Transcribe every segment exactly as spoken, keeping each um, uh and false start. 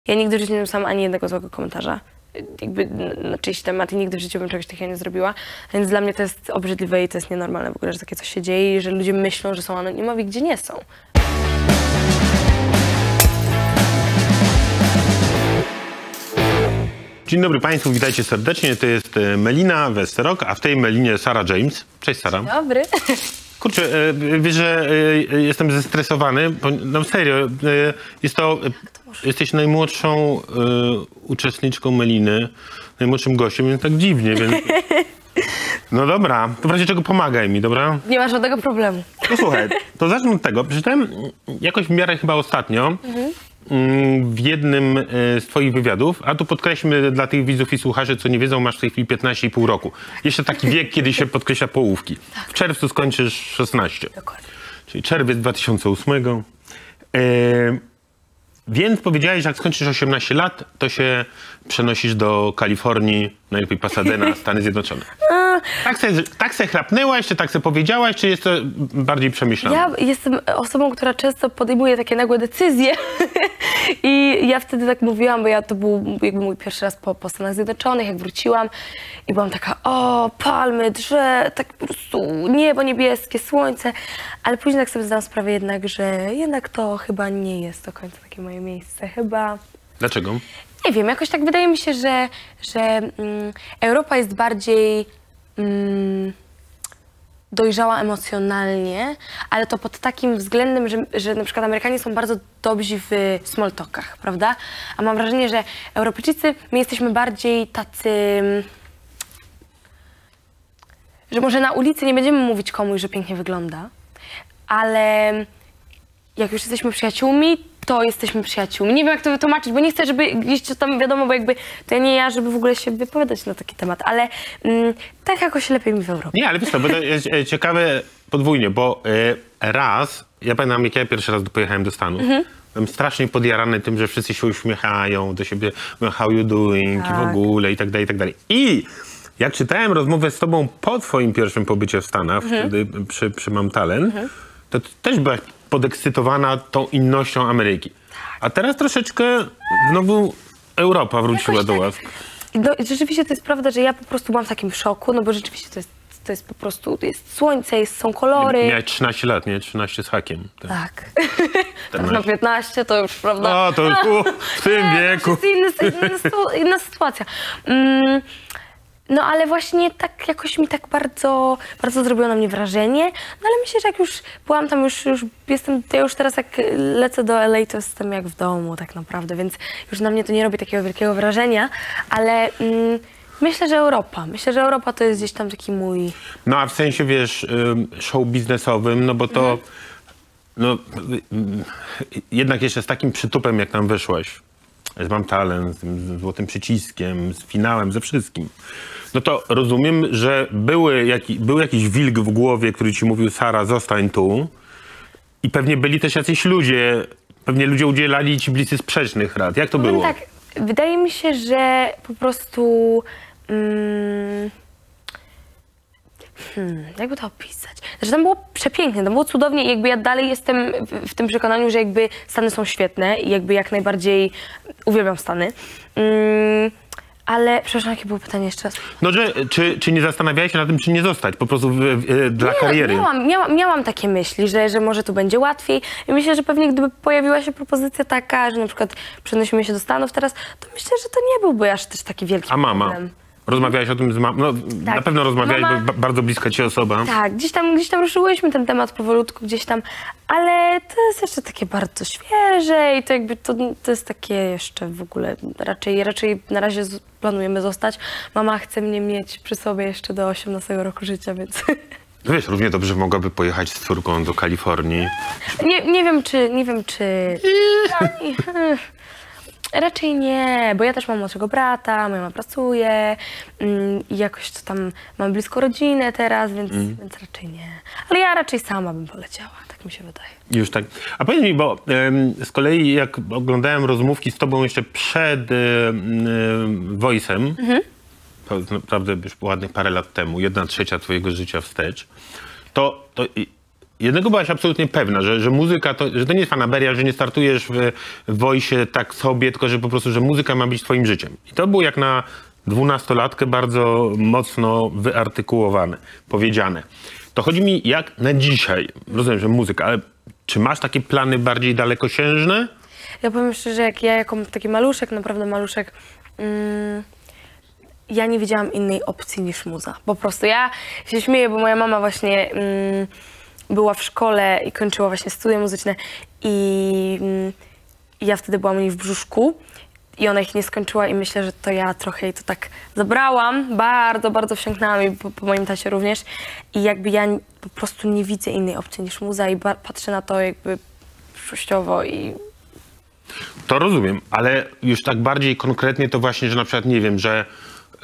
Ja nigdy w życiu nie napisałam ani jednego złego komentarza. Jakby na czyjś temat i nigdy w życiu bym czegoś takiego nie zrobiła. Więc dla mnie to jest obrzydliwe i to jest nienormalne w ogóle, że takie coś się dzieje i że ludzie myślą, że są anonimowi, gdzie nie są. Dzień dobry Państwu, witajcie serdecznie. To jest Melina Westerok, a w tej Melinie Sara James. Cześć Sara. Dzień dobry. Kurczę, wiesz, że jestem zestresowany. No serio, jest to, jesteś najmłodszą uczestniczką Meliny, najmłodszym gościem, więc tak dziwnie, więc... No dobra, to w razie czego pomagaj mi, dobra? Nie ma żadnego problemu. No słuchaj, to zacznę od tego. Przeczytałem jakoś w miarę chyba ostatnio mhm. w jednym z twoich wywiadów, a tu podkreślmy dla tych widzów i słuchaczy, co nie wiedzą, masz w tej chwili piętnaście i pół roku. Jeszcze taki wiek, kiedy się podkreśla połówki. Tak. W czerwcu skończysz szesnaście. Dokładnie. Czyli czerwiec dwa tysiące ósmego. E, więc powiedziałeś, że jak skończysz osiemnaście lat, to się przenosisz do Kalifornii, najlepiej Pasadena, Stany Zjednoczone. Tak se, tak se chrapnęłaś, czy tak se powiedziałaś, czy jest to bardziej przemyślane? Ja jestem osobą, która często podejmuje takie nagłe decyzje i ja wtedy tak mówiłam, bo ja to był jakby mój pierwszy raz po, po Stanach Zjednoczonych, jak wróciłam i byłam taka, o, palmy, drzew, tak po prostu niebo niebieskie, słońce, ale później tak sobie zdałam sprawę jednak, że jednak to chyba nie jest do końca takie moje miejsce, chyba... Dlaczego? Nie wiem, jakoś tak wydaje mi się, że, że mm, Europa jest bardziej mm, dojrzała emocjonalnie, ale to pod takim względem, że, że na przykład Amerykanie są bardzo dobrzy w small talkach, prawda? A mam wrażenie, że Europejczycy, my jesteśmy bardziej tacy, że może na ulicy nie będziemy mówić komuś, że pięknie wygląda, ale jak już jesteśmy przyjaciółmi, to jesteśmy przyjaciółmi. Nie wiem, jak to wytłumaczyć, bo nie chcę, żeby gdzieś to tam wiadomo, bo jakby to ja nie ja, żeby w ogóle się wypowiadać na taki temat, ale mm, tak jakoś lepiej mi w Europie. Nie, ale wiesz co, bo to jest ciekawe podwójnie, bo y, raz, ja pamiętam, jak ja pierwszy raz pojechałem do Stanów, mhm. byłem strasznie podjarany tym, że wszyscy się uśmiechają do siebie, how you doing tak. i w ogóle i tak dalej, i tak dalej. I jak czytałem rozmowę z tobą po twoim pierwszym pobycie w Stanach, mhm. wtedy przy, przy Mam Talent, mhm. to też byłaś podekscytowana tą innością Ameryki. A teraz troszeczkę znowu Europa wróciła Jakoś do tak. was. No, rzeczywiście to jest prawda, że ja po prostu byłam w takim szoku, no bo rzeczywiście to jest, to jest po prostu, jest słońce, jest, są kolory. Miałeś trzynaście lat, nie? trzynaście z hakiem. Tak. tak. Teraz na piętnaście to już, prawda? No, to już u, w tym wieku. To jest inny, inna, inna sytuacja. Mm. No ale właśnie tak jakoś mi tak bardzo, bardzo zrobiło na mnie wrażenie. No ale myślę, że jak już byłam tam, już, już jestem, ja już teraz jak lecę do L A, to jestem jak w domu tak naprawdę, więc już na mnie to nie robi takiego wielkiego wrażenia, ale mm, myślę, że Europa. Myślę, że Europa to jest gdzieś tam taki mój... No a w sensie, wiesz, show biznesowym, no bo to, mhm. no jednak jeszcze z takim przytupem, jak tam wyszłaś, z Mam Talent, z tym złotym przyciskiem, z finałem, ze wszystkim. No to rozumiem, że były jaki, był jakiś wilk w głowie, który ci mówił, Sara, zostań tu. I pewnie byli też jacyś ludzie, pewnie ludzie udzielali ci bliscy sprzecznych rad. Jak to Powiem było? Tak, wydaje mi się, że po prostu... Mm, Hmm, jakby to opisać? Znaczy tam było przepięknie, tam było cudownie i jakby ja dalej jestem w, w tym przekonaniu, że jakby Stany są świetne i jakby jak najbardziej uwielbiam Stany. Hmm, ale, przepraszam, jakie było pytanie jeszcze raz? No, że czy, czy nie zastanawiałeś się nad tym, czy nie zostać po prostu w, w, dla nie, kariery? Miałam, miałam, miałam takie myśli, że, że może tu będzie łatwiej i myślę, że pewnie gdyby pojawiła się propozycja taka, że na przykład przenosimy się do Stanów teraz, to myślę, że to nie byłby aż też taki wielki A mama? problem. Rozmawiałeś o tym z mamą? No, tak. Na pewno rozmawiałeś, Mama... bo bardzo bliska ci osoba. Tak, gdzieś tam, gdzieś tam ruszyłyśmy ten temat powolutku, gdzieś tam, ale to jest jeszcze takie bardzo świeże i to jakby to, to jest takie jeszcze w ogóle, raczej, raczej na razie z, planujemy zostać. Mama chce mnie mieć przy sobie jeszcze do osiemnastego roku życia, więc... No wiesz, równie dobrze mogłaby pojechać z córką do Kalifornii. Nie, nie wiem, czy... Nie wiem, czy... Raczej nie, bo ja też mam młodszego brata, moja mama pracuje mm, i jakoś to tam mam blisko rodzinę teraz, więc, mm. więc raczej nie. Ale ja raczej sama bym poleciała, tak mi się wydaje. Już tak. A powiedz mi, bo ym, z kolei jak oglądałem rozmówki z tobą jeszcze przed ym, Voice'em, mm-hmm. to naprawdę już ładnych parę lat temu, jedna trzecia twojego życia wstecz, to, to jednego byłaś absolutnie pewna, że, że muzyka to, że to nie jest fanaberia, że nie startujesz w, w Voice tak sobie, tylko że po prostu, że muzyka ma być twoim życiem. I to było jak na dwunastolatkę bardzo mocno wyartykułowane, powiedziane. To chodzi mi jak na dzisiaj, rozumiem, że muzyka, ale czy masz takie plany bardziej dalekosiężne? Ja powiem szczerze, jak ja jako taki maluszek, naprawdę maluszek, mm, ja nie widziałam innej opcji niż muza. Po prostu ja się śmieję, bo moja mama właśnie mm, była w szkole i kończyła właśnie studia muzyczne i mm, ja wtedy byłam u niej w brzuszku i ona ich nie skończyła i myślę, że to ja trochę jej to tak zabrałam, bardzo, bardzo wsiąknęłam i po, po moim tacie również i jakby ja po prostu nie widzę innej opcji niż muza i patrzę na to jakby przyszłościowo i To rozumiem, ale już tak bardziej konkretnie to właśnie, że na przykład nie wiem, że yy,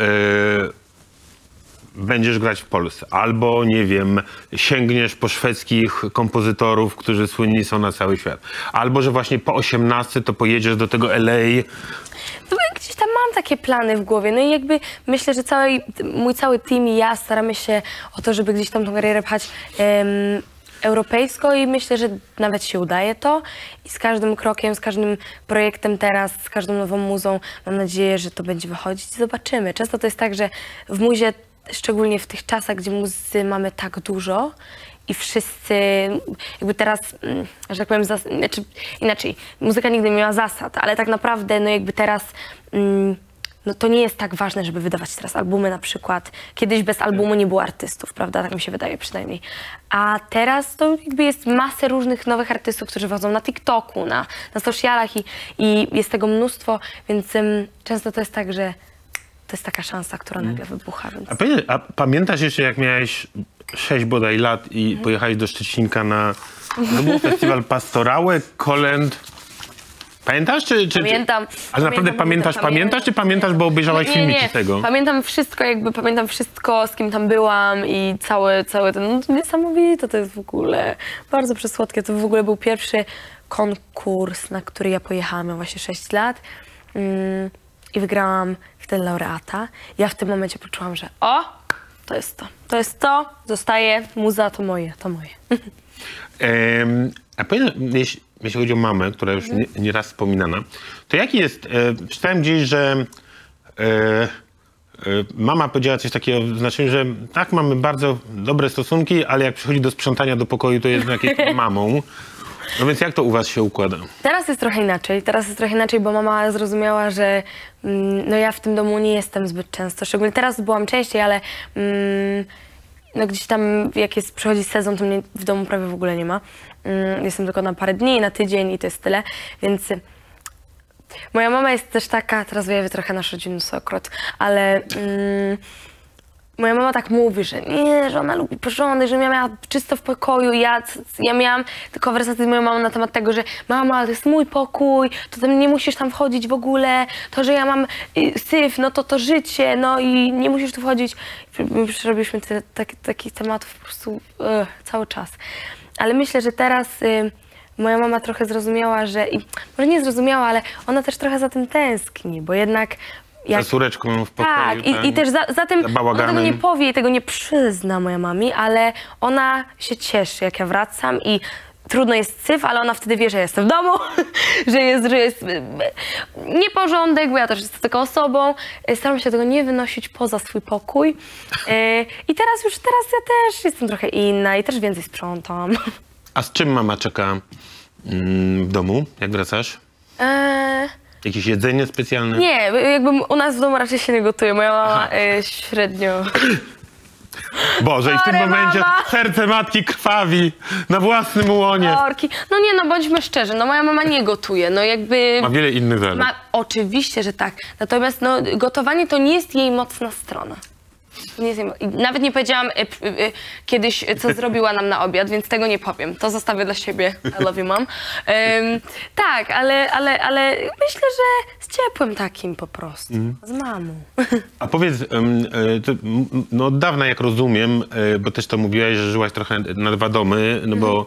będziesz grać w Polsce, albo nie wiem, sięgniesz po szwedzkich kompozytorów, którzy słynni są na cały świat, albo że właśnie po osiemnastce to pojedziesz do tego L A. No bo gdzieś tam mam takie plany w głowie, no i jakby myślę, że cały, mój cały team i ja staramy się o to, żeby gdzieś tam tą karierę pchać em, europejsko i myślę, że nawet się udaje to i z każdym krokiem, z każdym projektem teraz, z każdą nową muzą mam nadzieję, że to będzie wychodzić i zobaczymy. Często to jest tak, że w muzie, szczególnie w tych czasach, gdzie muzy mamy tak dużo i wszyscy jakby teraz, że tak powiem, zas- znaczy, inaczej, muzyka nigdy nie miała zasad, ale tak naprawdę no jakby teraz mm, no to nie jest tak ważne, żeby wydawać teraz albumy na przykład. Kiedyś bez albumu nie było artystów, prawda? Tak mi się wydaje przynajmniej. A teraz to jakby jest masę różnych nowych artystów, którzy wchodzą na TikToku, na, na socialach i, i jest tego mnóstwo, więc um, często to jest tak, że to jest taka szansa, która nagle wybucha. Więc... A, pamię- a pamiętasz jeszcze, jak miałeś sześć bodaj lat i mhm. pojechałeś do Szczecinka na to był festiwal Pastorałek, kolęd. Pamiętasz? Czy, czy, Pamiętam. Czy, ale naprawdę pamiętam, pamiętasz, pamiętam, pamiętasz, czy pamiętasz, bo obejrzałaś nie, filmiki nie. z tego? Pamiętam wszystko, jakby pamiętam wszystko, z kim tam byłam i cały, cały ten, no to niesamowite to jest w ogóle, bardzo przesłodkie. To w ogóle był pierwszy konkurs, na który ja pojechałam, miałam właśnie sześć lat mm, i wygrałam wtedy laureata. Ja w tym momencie poczułam, że o, to jest to, to jest to, zostaje, muza to moje, to moje. Ehm, a pamiętam, jeśli, jeśli chodzi o mamę, która już nie, nieraz wspominana, to jaki jest, e, czytałem gdzieś, że e, e, mama powiedziała coś takiego w znaczeniu, że tak, mamy bardzo dobre stosunki, ale jak przychodzi do sprzątania do pokoju, to jest jakąś mamą. No więc jak to u was się układa? Teraz jest trochę inaczej, teraz jest trochę inaczej, bo mama zrozumiała, że mm, no ja w tym domu nie jestem zbyt często, szczególnie teraz byłam częściej, ale mm, no gdzieś tam jak jest, przychodzi sezon, to mnie w domu prawie w ogóle nie ma. Mm, jestem tylko na parę dni, na tydzień i to jest tyle, więc moja mama jest też taka, teraz wyjawię trochę nasz rodzinny sekret, ale mm, moja mama tak mówi, że nie, że ona lubi porządek, że ja miała czysto w pokoju. Ja, ja miałam konwersację z moją mamą na temat tego, że mama, to jest mój pokój, to tam nie musisz tam wchodzić w ogóle, to, że ja mam y, syf, no to to życie, no i nie musisz tu wchodzić. My przerobiliśmy te, tak, takich tematów po prostu y, cały czas. Ale myślę, że teraz y, moja mama trochę zrozumiała, że, i może nie zrozumiała, ale ona też trochę za tym tęskni, bo jednak Jak... Za córeczką w pokoju. Tak, i, tak? i też za, za tym, za ona tego nie powie i tego nie przyzna moja mami, ale ona się cieszy, jak ja wracam i trudno jest syf, ale ona wtedy wie, że jestem w domu, że jest, że jest nieporządek, bo ja też jestem taką osobą. Staram się tego nie wynosić poza swój pokój. I teraz już, teraz ja też jestem trochę inna i też więcej sprzątam. A z czym mama czeka mm, w domu, jak wracasz? Eee... Jakieś jedzenie specjalne? Nie, jakby u nas w domu raczej się nie gotuje. Moja mama y, średnio. Boże, i w tym Sorry, momencie mama. serce matki krwawi na własnym łonie. Orki. No nie, no bądźmy szczerzy, no moja mama nie gotuje, no jakby... Ma wiele innych zalet. Ma, oczywiście, że tak. Natomiast no, gotowanie to nie jest jej mocna strona. Nie jest jej, nawet nie powiedziałam y, y, y, kiedyś, co zrobiła nam na obiad, więc tego nie powiem. To zostawię dla siebie. I love you, mom. Um, tak, ale, ale, ale myślę, że z ciepłym takim po prostu. Mm. Z mamą. A powiedz, um, to, no od dawna jak rozumiem, bo też to mówiłaś, że żyłaś trochę na dwa domy, no bo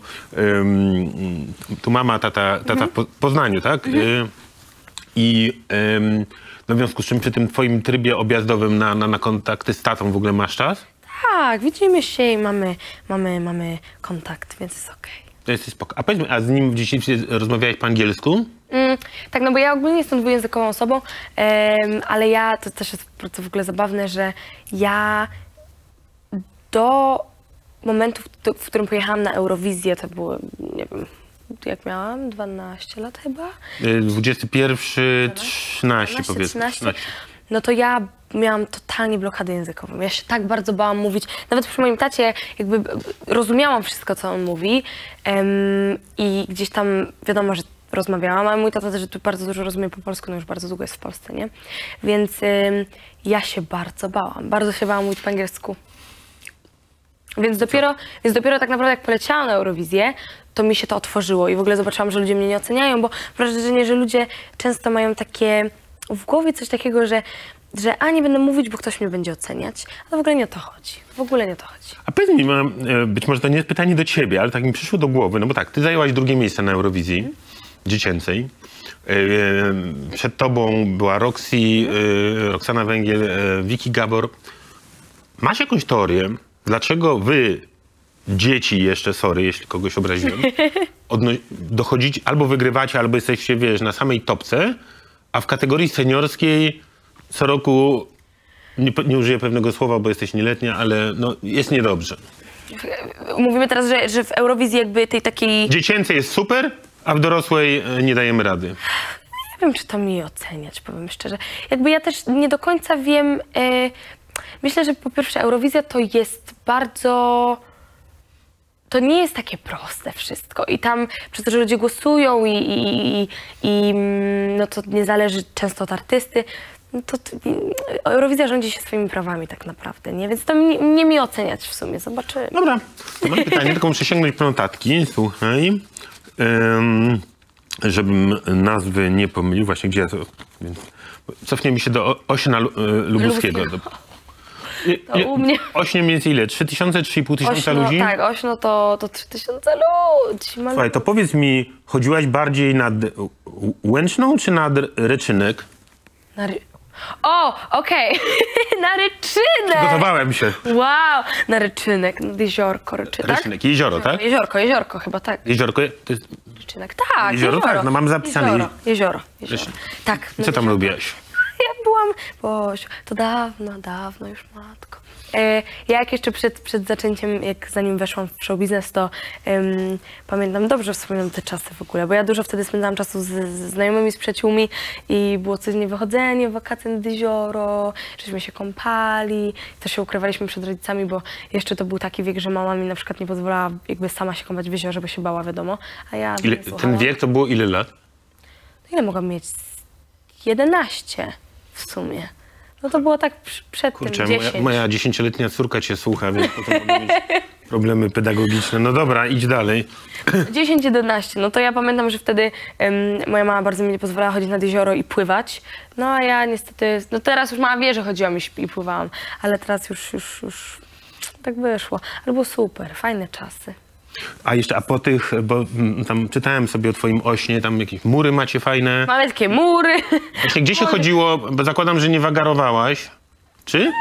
um, tu mama, tata, tata w Poznaniu, tak? Mm. I um, no w związku z czym przy tym twoim trybie objazdowym na, na, na kontakty z tatą w ogóle masz czas? tak, widzimy się i mamy, mamy, mamy kontakt, więc jest okej. To jest spoko. A powiedz mi, a z nim dzisiaj rozmawiałeś po angielsku? Mm, tak, no bo ja ogólnie jestem dwujęzykową osobą, em, ale ja, to też jest bardzo w ogóle zabawne, że ja do momentu, w, w którym pojechałam na Eurowizję, to było, nie wiem, jak miałam, dwanaście lat chyba? dwudziesty pierwszy, trzynaście powiedzmy. trzynaście. No to ja miałam totalnie blokadę językową. Ja się tak bardzo bałam mówić. Nawet przy moim tacie jakby rozumiałam wszystko, co on mówi em, i gdzieś tam wiadomo, że rozmawiałam, ale mój tata też tu bardzo dużo rozumie po polsku, no już bardzo długo jest w Polsce, nie? Więc ym, ja się bardzo bałam. Bardzo się bałam mówić po angielsku. Więc dopiero, więc dopiero tak naprawdę jak poleciałam na Eurowizję, to mi się to otworzyło i w ogóle zobaczyłam, że ludzie mnie nie oceniają, bo mam wrażenie, że ludzie często mają takie w głowie coś takiego, że, że a nie będę mówić, bo ktoś mnie będzie oceniać, a to w ogóle nie o to chodzi. W ogóle nie o to chodzi. A powiedz mi, mam, być może to nie jest pytanie do ciebie, ale tak mi przyszło do głowy, no bo tak, ty zajęłaś drugie miejsce na Eurowizji hmm. dziecięcej. Przed tobą była Roxy, Roxana Węgiel, Vicky Gabor. Masz jakąś teorię, dlaczego wy, dzieci jeszcze, sorry, jeśli kogoś obraziłem, dochodzicie, albo wygrywacie, albo jesteście, wiesz, na samej topce, a w kategorii seniorskiej co roku, nie, nie użyję pewnego słowa, bo jesteś nieletnia, ale no, jest niedobrze. Mówimy teraz, że, że w Eurowizji jakby tej takiej... Dziecięcej jest super, a w dorosłej nie dajemy rady. Nie wiem, czy to mi oceniać, powiem szczerze. Jakby ja też nie do końca wiem... E, myślę, że po pierwsze Eurowizja to jest bardzo... To nie jest takie proste wszystko i tam przez to, że ludzie głosują i, i, i, i no to nie zależy często od artysty, no to, to Eurowizja rządzi się swoimi prawami tak naprawdę, nie? Więc to nie, nie mi oceniać w sumie, zobaczymy. Dobra, to mam pytanie, tylko muszę sięgnąć po notatki, słuchaj, um, żebym nazwy nie pomylił, właśnie gdzie ja to... Cofniemy się do Ośna Lubuskiego. Do, To u mnie... Ośnie mniej więcej ile? trzy tysiące, trzy i pół tysiąca Ośno, ludzi? Tak, Ośno to, to trzy tysiące ludzi. Słuchaj, to powiedz mi, chodziłaś bardziej nad Łęczną czy nad Reczynek? Na ry... O, okej, okay. Na Ryczynek! Gotowałem się. Wow, na Ryczynek, nad jeziorko, Ryczynek. Ryczynek, jezioro, tak? Jeziorko, jeziorko chyba, tak. Jeziorko, to jest... Ryczynek, tak, jezioro. Jezioro, tak, no mam zapisane. Jezioro, jezioro, jezioro. Tak. I co tam jezioro. lubiłaś? Ja byłam, Boś, to dawno, dawno już, matko. E, ja jak jeszcze przed, przed zaczęciem, jak zanim weszłam w show biznes, to um, pamiętam, dobrze wspominam te czasy w ogóle, bo ja dużo wtedy spędzałam czasu z, z znajomymi, z przyjaciółmi i było codziennie wychodzenie, wakacje nad jezioro, żeśmy się kąpali, to się ukrywaliśmy przed rodzicami, bo jeszcze to był taki wiek, że mama mi na przykład nie pozwalała jakby sama się kąpać w jeziorze, bo się bała, wiadomo, a ja... Ile, ten wiek to było ile lat? Ile mogłam mieć? jedenaście w sumie. No to było tak przed Kurczę, tym dziesięć. moja, moja dziesięcioletnia córka cię słucha, więc potem mogę mieć problemy pedagogiczne. No dobra, idź dalej. dziesięć jedenaście, no to ja pamiętam, że wtedy um, moja mama bardzo mi nie pozwalała chodzić nad jezioro i pływać. No a ja niestety, no teraz już mama wie, że chodziłam i, i pływałam, ale teraz już, już, już tak wyszło. Ale było super, fajne czasy. A jeszcze, a po tych, bo tam czytałem sobie o twoim Ośnie, tam jakieś mury macie fajne. Mamy takie mury. Właśnie, gdzie się chodziło, bo zakładam, że nie wagarowałaś. Czy?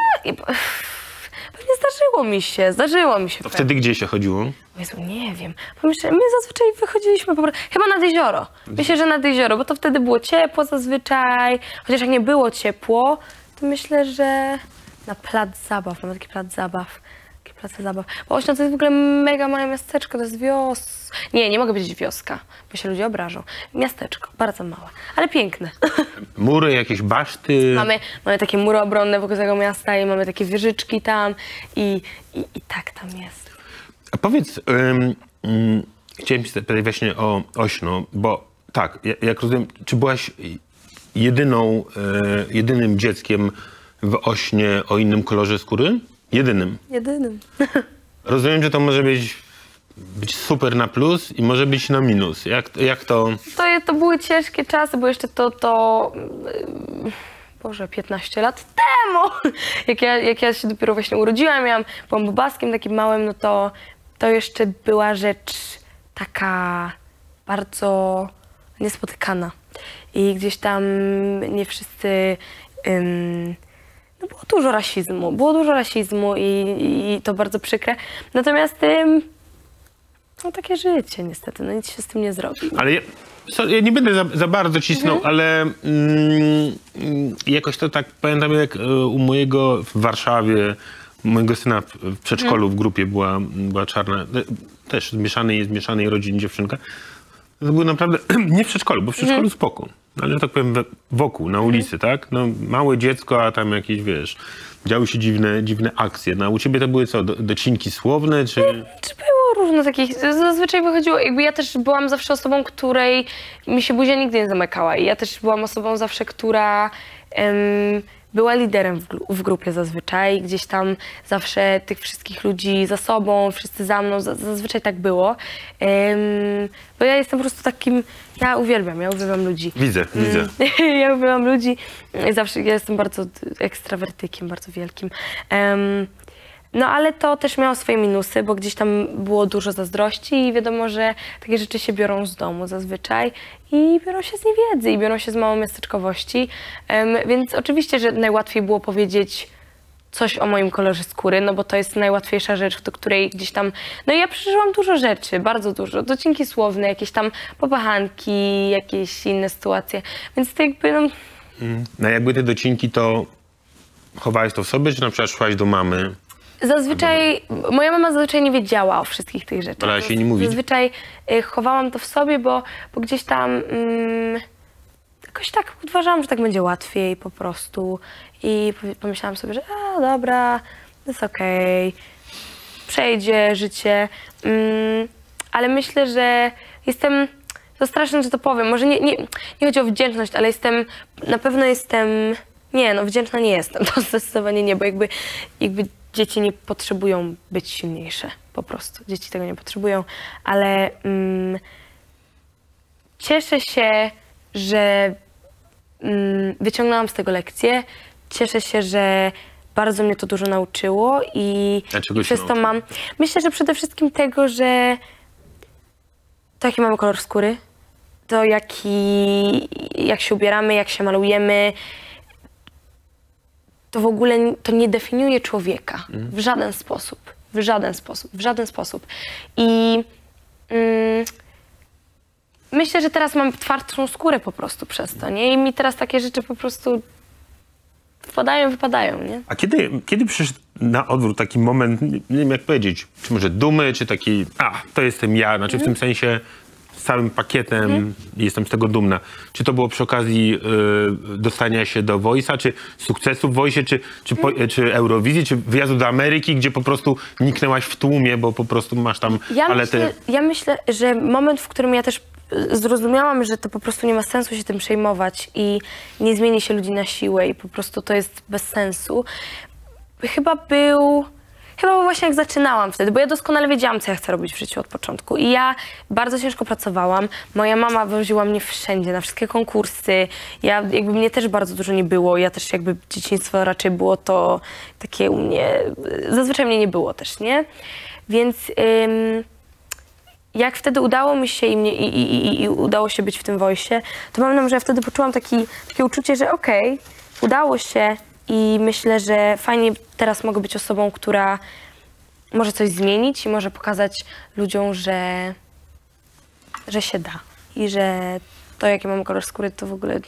Pewnie zdarzyło mi się, zdarzyło mi się. To wtedy gdzie się chodziło? Jezu, nie wiem. Pomyślę, my zazwyczaj wychodziliśmy po prostu, chyba nad jezioro. Myślę, że nad jezioro, bo to wtedy było ciepło zazwyczaj. Chociaż jak nie było ciepło, to myślę, że na plac zabaw, mamy taki plac zabaw. Place zabaw. Bo Ośno to jest w ogóle mega małe miasteczko, to jest wios... Nie, nie mogę powiedzieć wioska, bo się ludzie obrażą. Miasteczko, bardzo małe, ale piękne. Mury, jakieś baszty? Mamy, mamy takie mury obronne wokół tego miasta i mamy takie wieżyczki tam i, i, i tak tam jest. A powiedz, um, um, chciałem ci zapytać właśnie o Ośno, bo tak, jak rozumiem, czy byłaś jedyną, e, jedynym dzieckiem w Ośnie o innym kolorze skóry? Jedynym. Jedynym. Rozumiem, że to może być, być super na plus i może być na minus. Jak, jak to... to? To były ciężkie czasy, bo jeszcze to, to Boże, piętnaście lat temu, jak ja, jak ja się dopiero właśnie urodziłam, miałam, byłam bobaskiem takim małym, no to, to jeszcze była rzecz taka bardzo niespotykana. I gdzieś tam nie wszyscy... Um, no było dużo rasizmu, było dużo rasizmu i, i to bardzo przykre. Natomiast ym, no takie życie niestety, no nic się z tym nie zrobi. Ale ja, so, ja nie będę za, za bardzo cisnął, mhm. ale mm, jakoś to tak pamiętam, jak u mojego w Warszawie, mojego syna w przedszkolu mhm. w grupie była, była czarna, też z mieszanej, z mieszanej rodziny dziewczynka. To było naprawdę, nie w przedszkolu, bo w przedszkolu mhm. spoko, ale że tak powiem wokół, na ulicy, mhm. tak? No małe dziecko, a tam jakieś, wiesz, działy się dziwne, dziwne akcje. No, a u ciebie to były co, do, docinki słowne, czy... Czy było różno takich, zazwyczaj wychodziło, jakby ja też byłam zawsze osobą, której mi się buzia nigdy nie zamykała i ja też byłam osobą zawsze, która em, była liderem w, w grupie zazwyczaj, gdzieś tam zawsze tych wszystkich ludzi za sobą, wszyscy za mną, zazwyczaj tak było. Um, bo ja jestem po prostu takim, ja uwielbiam, ja uwielbiam ludzi. Widzę, widzę. Ja uwielbiam ludzi i zawsze, ja jestem bardzo ekstrawertykiem, bardzo wielkim. Um, No ale to też miało swoje minusy, bo gdzieś tam było dużo zazdrości i wiadomo, że takie rzeczy się biorą z domu zazwyczaj i biorą się z niewiedzy i biorą się z małomiasteczkowości, um, więc oczywiście, że najłatwiej było powiedzieć coś o moim kolorze skóry, no bo to jest najłatwiejsza rzecz, do której gdzieś tam... No i ja przeżyłam dużo rzeczy, bardzo dużo, docinki słowne, jakieś tam popachanki, jakieś inne sytuacje, więc to jakby no... Mm. No jakby te docinki, to chowałeś to w sobie, czy na przykład szłaś do mamy? Zazwyczaj, moja mama zazwyczaj nie wiedziała o wszystkich tych rzeczach. Ale się nie mówi. Zazwyczaj y, chowałam to w sobie, bo, bo gdzieś tam mm, jakoś tak uważałam, że tak będzie łatwiej po prostu. I pomyślałam sobie, że a dobra, to jest okej, okay, przejdzie życie. Mm, ale myślę, że jestem, to straszne, że to powiem, może nie, nie, nie chodzi o wdzięczność, ale jestem, na pewno jestem, nie no, wdzięczna nie jestem, to zdecydowanie nie, bo jakby, jakby dzieci nie potrzebują być silniejsze, po prostu. Dzieci tego nie potrzebują, ale mm, cieszę się, że mm, wyciągnęłam z tego lekcję. Cieszę się, że bardzo mnie to dużo nauczyło i, i przez to mam... Myślę, że przede wszystkim tego, że to jaki mamy kolor skóry, to jaki, jak się ubieramy, jak się malujemy, to w ogóle to nie definiuje człowieka mm. w żaden sposób, w żaden sposób, w żaden sposób. I mm, myślę, że teraz mam twardszą skórę po prostu przez to, nie? I mi teraz takie rzeczy po prostu wpadają, wypadają, nie? A kiedy, kiedy przyszedł na odwrót taki moment, nie wiem jak powiedzieć, czy może dumy, czy taki, a, to jestem ja, znaczy mm. w tym sensie z całym pakietem mm. jestem z tego dumna. Czy to było przy okazji y, dostania się do Voice'a, czy sukcesu w Voice'ie, czy, czy, po, mm. czy Eurowizji, czy wyjazdu do Ameryki, gdzie po prostu niknęłaś w tłumie, bo po prostu masz tam ja paletę... Myślę, ja myślę, że moment, w którym ja też zrozumiałam, że to po prostu nie ma sensu się tym przejmować i nie zmieni się ludzi na siłę i po prostu to jest bez sensu, chyba był... Chyba był właśnie jak zaczynałam wtedy, bo ja doskonale wiedziałam, co ja chcę robić w życiu od początku. I ja bardzo ciężko pracowałam. Moja mama woziła mnie wszędzie, na wszystkie konkursy. Ja, jakby mnie też bardzo dużo nie było. Ja też jakby dzieciństwo raczej było to takie u mnie... Zazwyczaj mnie nie było też, nie? Więc ym, jak wtedy udało mi się i, mnie, i, i, i, i udało się być w tym Voice'ie, to pamiętam, że ja wtedy poczułam taki, takie uczucie, że okej, okay, udało się. I myślę, że fajnie teraz mogę być osobą, która może coś zmienić i może pokazać ludziom, że, że się da. I że to, jaki mamy kolor skóry, to w ogóle...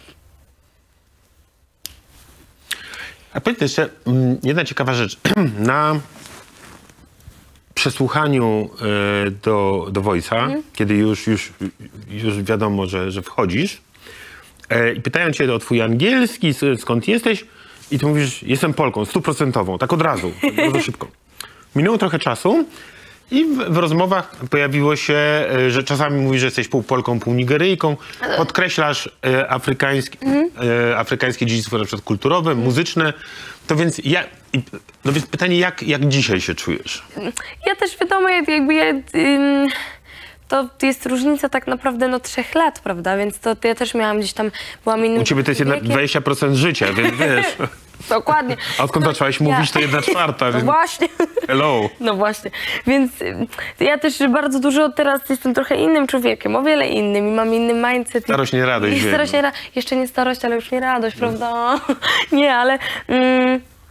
A powiedz jeszcze, jedna ciekawa rzecz. Na przesłuchaniu do, do Voice'a, mm. kiedy już, już, już wiadomo, że, że wchodzisz i pytają cię o twój angielski, skąd jesteś, i ty mówisz, jestem Polką, stuprocentową, tak od razu, bardzo szybko. Minęło trochę czasu i w, w rozmowach pojawiło się, że czasami mówisz, że jesteś pół Polką, pół Nigeryjką, podkreślasz e, afrykańskie, mm. e, afrykańskie dziedzictwo na przykład kulturowe, mm. muzyczne. To więc, ja, no więc pytanie, jak, jak dzisiaj się czujesz? Ja też wiadomo, jakby ja... Ym... To jest różnica tak naprawdę no trzech lat, prawda? Więc to, to ja też miałam gdzieś tam, byłam innym... U ciebie to jest jednak dwadzieścia procent życia, więc wiesz... Dokładnie. A odkąd no, zaczęłaś ja... mówić, to jedna czwarta, no więc... właśnie. Hello. No właśnie. Więc ja też bardzo dużo teraz jestem trochę innym człowiekiem, o wiele innym i mam inny mindset. Starość, nie radość. I starość, nie ra... Jeszcze nie starość, ale już nie radość, prawda? Nie, ale... Mm...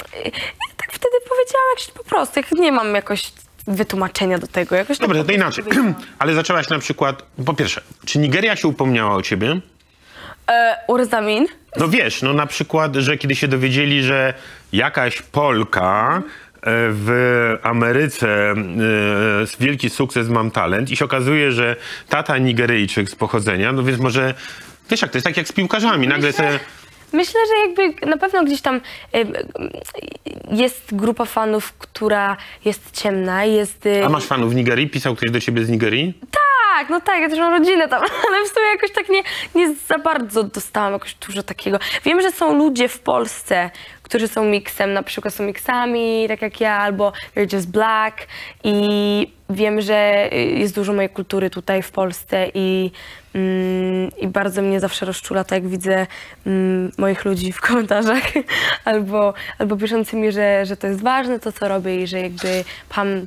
ja tak wtedy powiedziałam jakoś po prostu, jak nie mam jakoś wytłumaczenia do tego. Jakoś Dobra, tak to inaczej. Ale zaczęłaś na przykład, po pierwsze, czy Nigeria się upomniała o ciebie? E, Urzamin? No wiesz, no na przykład, że kiedy się dowiedzieli, że jakaś Polka w Ameryce y, wielki sukces, mam talent i się okazuje, że tata Nigeryjczyk z pochodzenia, no więc może, wiesz jak to jest tak jak z piłkarzami, nagle sobie... Myślę, że jakby na pewno gdzieś tam y, y, jest grupa fanów, która jest ciemna, jest... Y... A masz fanów w Nigerii? Pisał ktoś do ciebie z Nigerii? Tak, no tak, ja też mam rodzinę tam, ale w sumie jakoś tak nie, nie za bardzo dostałam jakoś dużo takiego. Wiem, że są ludzie w Polsce, którzy są miksem, na przykład są miksami, tak jak ja, albo You're Just Black i wiem, że jest dużo mojej kultury tutaj w Polsce i, mm, i bardzo mnie zawsze rozczula to, jak widzę mm, moich ludzi w komentarzach albo, albo piszący mi, że, że to jest ważne to, co robię i że jakby pam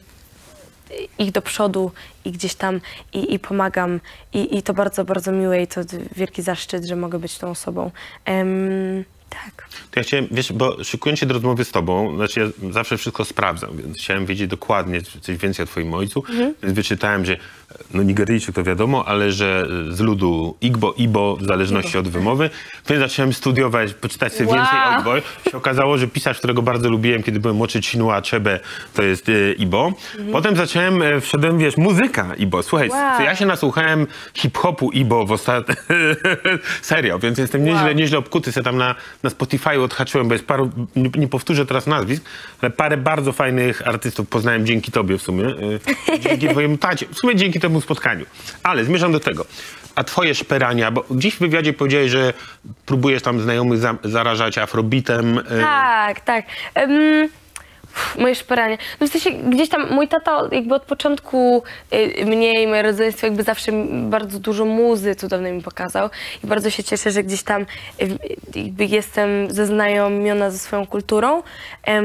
ich do przodu i gdzieś tam i, i pomagam I, i to bardzo, bardzo miłe i to wielki zaszczyt, że mogę być tą osobą. Um, tak. To ja chciałem, wiesz, bo szykując się do rozmowy z tobą, znaczy ja zawsze wszystko sprawdzam, więc chciałem wiedzieć dokładnie coś więcej o twoim ojcu, mhm. więc wyczytałem, że no Nigeryjczyk to wiadomo, ale że z ludu Igbo, Ibo, w zależności Ibo. od wymowy, więc zacząłem studiować, poczytać sobie wow. więcej o Igbo. Się okazało, że pisarz, którego bardzo lubiłem, kiedy byłem młodszy, Chinua Achebe, to jest y, Ibo. Mhm. Potem zacząłem, e, wszedłem, wiesz, muzyka Ibo. Słuchaj, wow. ja się nasłuchałem hip-hopu Ibo w ostatnim... Serio, więc jestem nieźle, wow. nieźle obkuty, sobie tam na, na Spotify odhaczyłem, bo jest paru, nie, nie powtórzę teraz nazwisk, ale parę bardzo fajnych artystów poznałem dzięki tobie w sumie, y, dzięki twojemu tacie, w sumie dzięki temu spotkaniu. Ale zmierzam do tego. A twoje szperania, bo gdzieś w wywiadzie powiedziałeś, że próbujesz tam znajomych za, zarażać afrobitem. Y... Tak, tak. Um, moje szperanie. No w sensie gdzieś tam mój tata jakby od początku y, mnie i moje rodzeństwo jakby zawsze bardzo dużo muzy cudownej mi pokazał i bardzo się cieszę, że gdzieś tam y, jakby jestem zaznajomiona ze swoją kulturą. Um,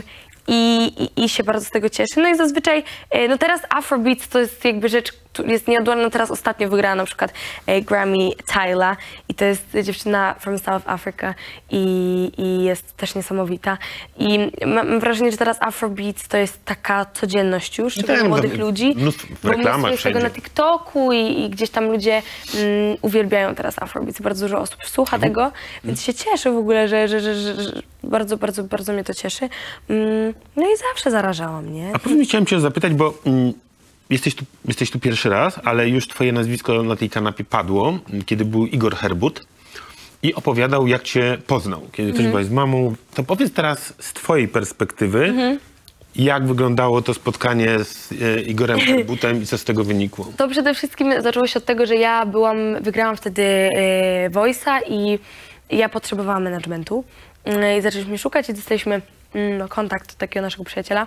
I, i, I się bardzo z tego cieszę. No i zazwyczaj, no teraz Afrobeats to jest jakby rzecz, która jest nieodłączna. Teraz ostatnio wygrała na przykład Grammy Tyla i to jest dziewczyna from South Africa i, i jest też niesamowita. I mam wrażenie, że teraz Afrobeats to jest taka codzienność już, szczególnie dla młodych ludzi. W reklamach jest tego na TikToku i, i gdzieś tam ludzie mm, uwielbiają teraz Afrobeats. Bardzo dużo osób słucha mhm. tego, więc się cieszę w ogóle, że, że, że, że, że bardzo, bardzo, bardzo mnie to cieszy. Mm, no i zawsze zarażałam, nie? A później chciałem cię zapytać, bo mm, jesteś, tu, jesteś tu pierwszy raz, ale już twoje nazwisko na tej kanapie padło, kiedy był Igor Herbut i opowiadał, jak cię poznał. Kiedy mm. ktoś byłaś z mamą, to powiedz teraz z twojej perspektywy, mm-hmm. jak wyglądało to spotkanie z e, Igorem Herbutem i co z tego wynikło? To przede wszystkim zaczęło się od tego, że ja byłam, wygrałam wtedy e, Voice'a i ja potrzebowałam managementu. I zaczęliśmy szukać i dostaliśmy no, kontakt takiego naszego przyjaciela,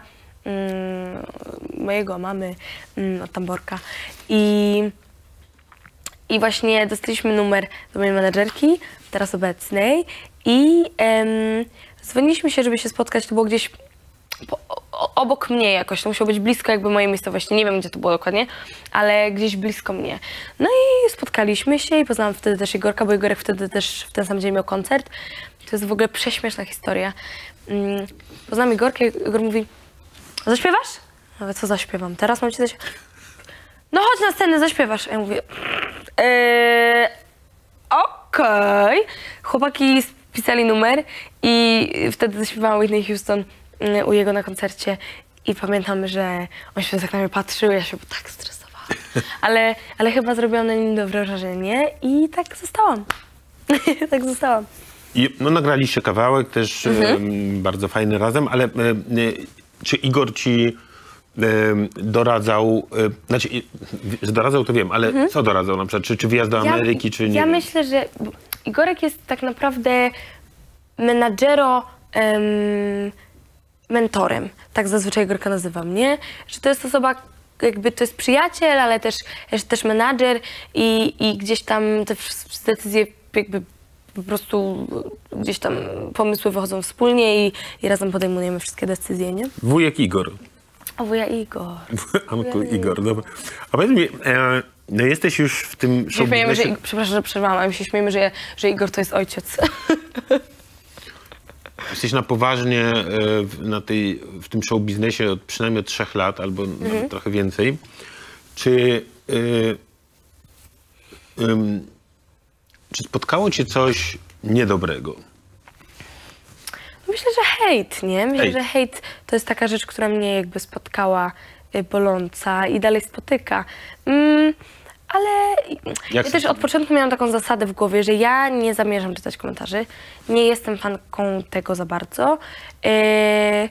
mojego mamy od Tamborka. I, i właśnie dostaliśmy numer do mojej menadżerki, teraz obecnej i em, dzwoniliśmy się, żeby się spotkać, to było gdzieś po, o, obok mnie jakoś, to musiało być blisko jakby mojej miejscowości, nie wiem gdzie to było dokładnie, ale gdzieś blisko mnie. No i spotkaliśmy się i poznałam wtedy też Igorka, bo Igorek wtedy też w ten sam dzień miał koncert. To jest w ogóle prześmieszna historia. Mm, poznałam Igorkę i Igor mówi, zaśpiewasz? Nawet co zaśpiewam? Teraz mam ci zaśpiewać? No chodź na scenę, zaśpiewasz. A ja mówię, eee, okej. Okay. Chłopaki spisali numer i wtedy zaśpiewałam Whitney Houston u jego na koncercie i pamiętam, że on się tak na mnie patrzył, ja się tak stresowałam. Ale, ale chyba zrobiłam na nim dobre wrażenie i tak zostałam. tak zostałam. I, no nagraliście kawałek też mhm. e, bardzo fajny razem, ale e, e, czy Igor ci e, doradzał, e, znaczy, że doradzał to wiem, ale mhm. co doradzał na przykład? Czy, czy wyjazd do Ameryki, ja, czy nie? Ja wiem? myślę, że Igorek jest tak naprawdę menadżero, em, mentorem, tak zazwyczaj Igorka nazywam, nie? Że to jest osoba, jakby to jest przyjaciel, ale też, też menadżer i, i gdzieś tam te decyzje jakby po prostu gdzieś tam pomysły wychodzą wspólnie i, i razem podejmujemy wszystkie decyzje, nie? Wujek Igor. O, wuja Igor. Uncle Igor, dobra. A powiedz mi, e, no jesteś już w tym show śmiejemy, że, Przepraszam, że przerwałam, ale my się śmiejemy, że, że Igor to jest ojciec. Jesteś na poważnie e, w- na tej, w tym show biznesie od przynajmniej od trzech lat, albo Mhm. nawet trochę więcej. Czy, e, ym, czy spotkało cię coś niedobrego? Myślę, że hejt, nie? Myślę, Hejt. że hejt to jest taka rzecz, która mnie jakby spotkała y, boląca i dalej spotyka. Mm, ale Jak ja też od początku miałam taką zasadę w głowie, że ja nie zamierzam czytać komentarzy. Nie jestem fanką tego za bardzo. Y,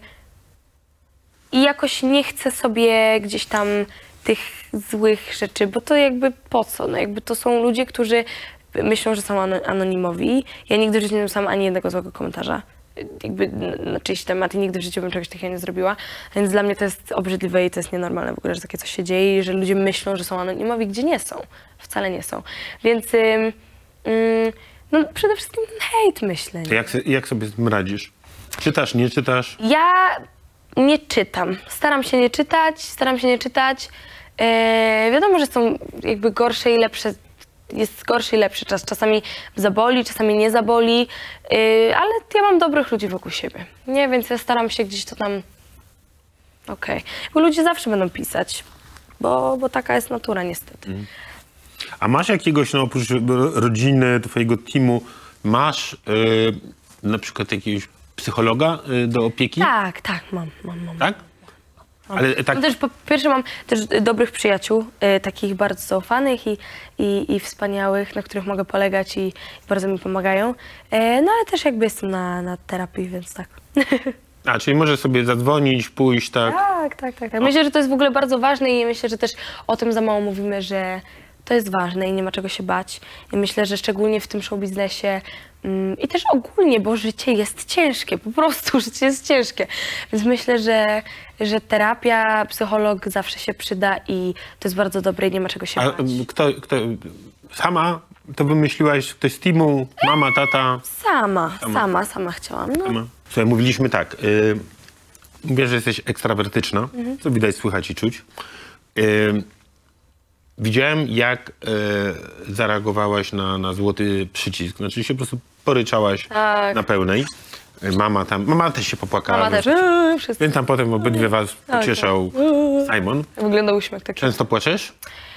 I jakoś nie chcę sobie gdzieś tam tych złych rzeczy, bo to jakby po co? No jakby to są ludzie, którzy myślą, że są ano- anonimowi. Ja nigdy w życiu nie napisałam ani jednego złego komentarza. Jakby na- na czyjś temat i nigdy w życiu bym czegoś takiego nie zrobiła. Więc dla mnie to jest obrzydliwe i to jest nienormalne w ogóle, że takie coś się dzieje i że ludzie myślą, że są anonimowi, gdzie nie są. Wcale nie są. Więc ym, ym, no przede wszystkim ten hejt, myślę. To jak, se- jak sobie z tym radzisz? Czytasz, nie czytasz? Ja nie czytam. Staram się nie czytać, staram się nie czytać. E, wiadomo, że są jakby gorsze i lepsze, jest gorszy i lepszy czas. Czasami zaboli, czasami nie zaboli, e, ale ja mam dobrych ludzi wokół siebie. Nie, więc ja staram się gdzieś to tam... Okej. Bo ludzie zawsze będą pisać, bo, bo taka jest natura niestety. A masz jakiegoś, no oprócz ro- rodziny, twojego teamu, masz y, na przykład jakiegoś psychologa y, do opieki? Tak, tak, mam, mam, mam. Tak? Ale tak, Mam też, po pierwsze mam też dobrych przyjaciół, y, takich bardzo zaufanych i, i, i wspaniałych, na których mogę polegać i, i bardzo mi pomagają. E, no ale też jakby jestem na, na terapii, więc tak. a, czyli możesz sobie zadzwonić, pójść, tak? Tak, tak, tak, tak. Myślę, że to jest w ogóle bardzo ważne i myślę, że też o tym za mało mówimy, że to jest ważne i nie ma czego się bać. I myślę, że szczególnie w tym show biznesie mm, i też ogólnie, bo życie jest ciężkie, po prostu życie jest ciężkie. Więc myślę, że, że terapia, psycholog zawsze się przyda i to jest bardzo dobre i nie ma czego się A bać. y, kto, kto, sama to wymyśliłaś? Ktoś z teamu? Mama, tata? Sama, sama, sama chciałam. No. Mama? Słuchaj, mówiliśmy tak. Y, mówię, że jesteś ekstrawertyczna, co widać, słychać i czuć. Y, widziałem, jak y, zareagowałaś na, na złoty przycisk. Znaczy się po prostu poryczałaś Tak. na pełnej. Y, Mama tam, mama też się popłakała. Mama więc- też. Eee, wszyscy. Więc tam potem obydwie was pocieszał Simon. Wygląda uśmiech taki. Często płaczesz?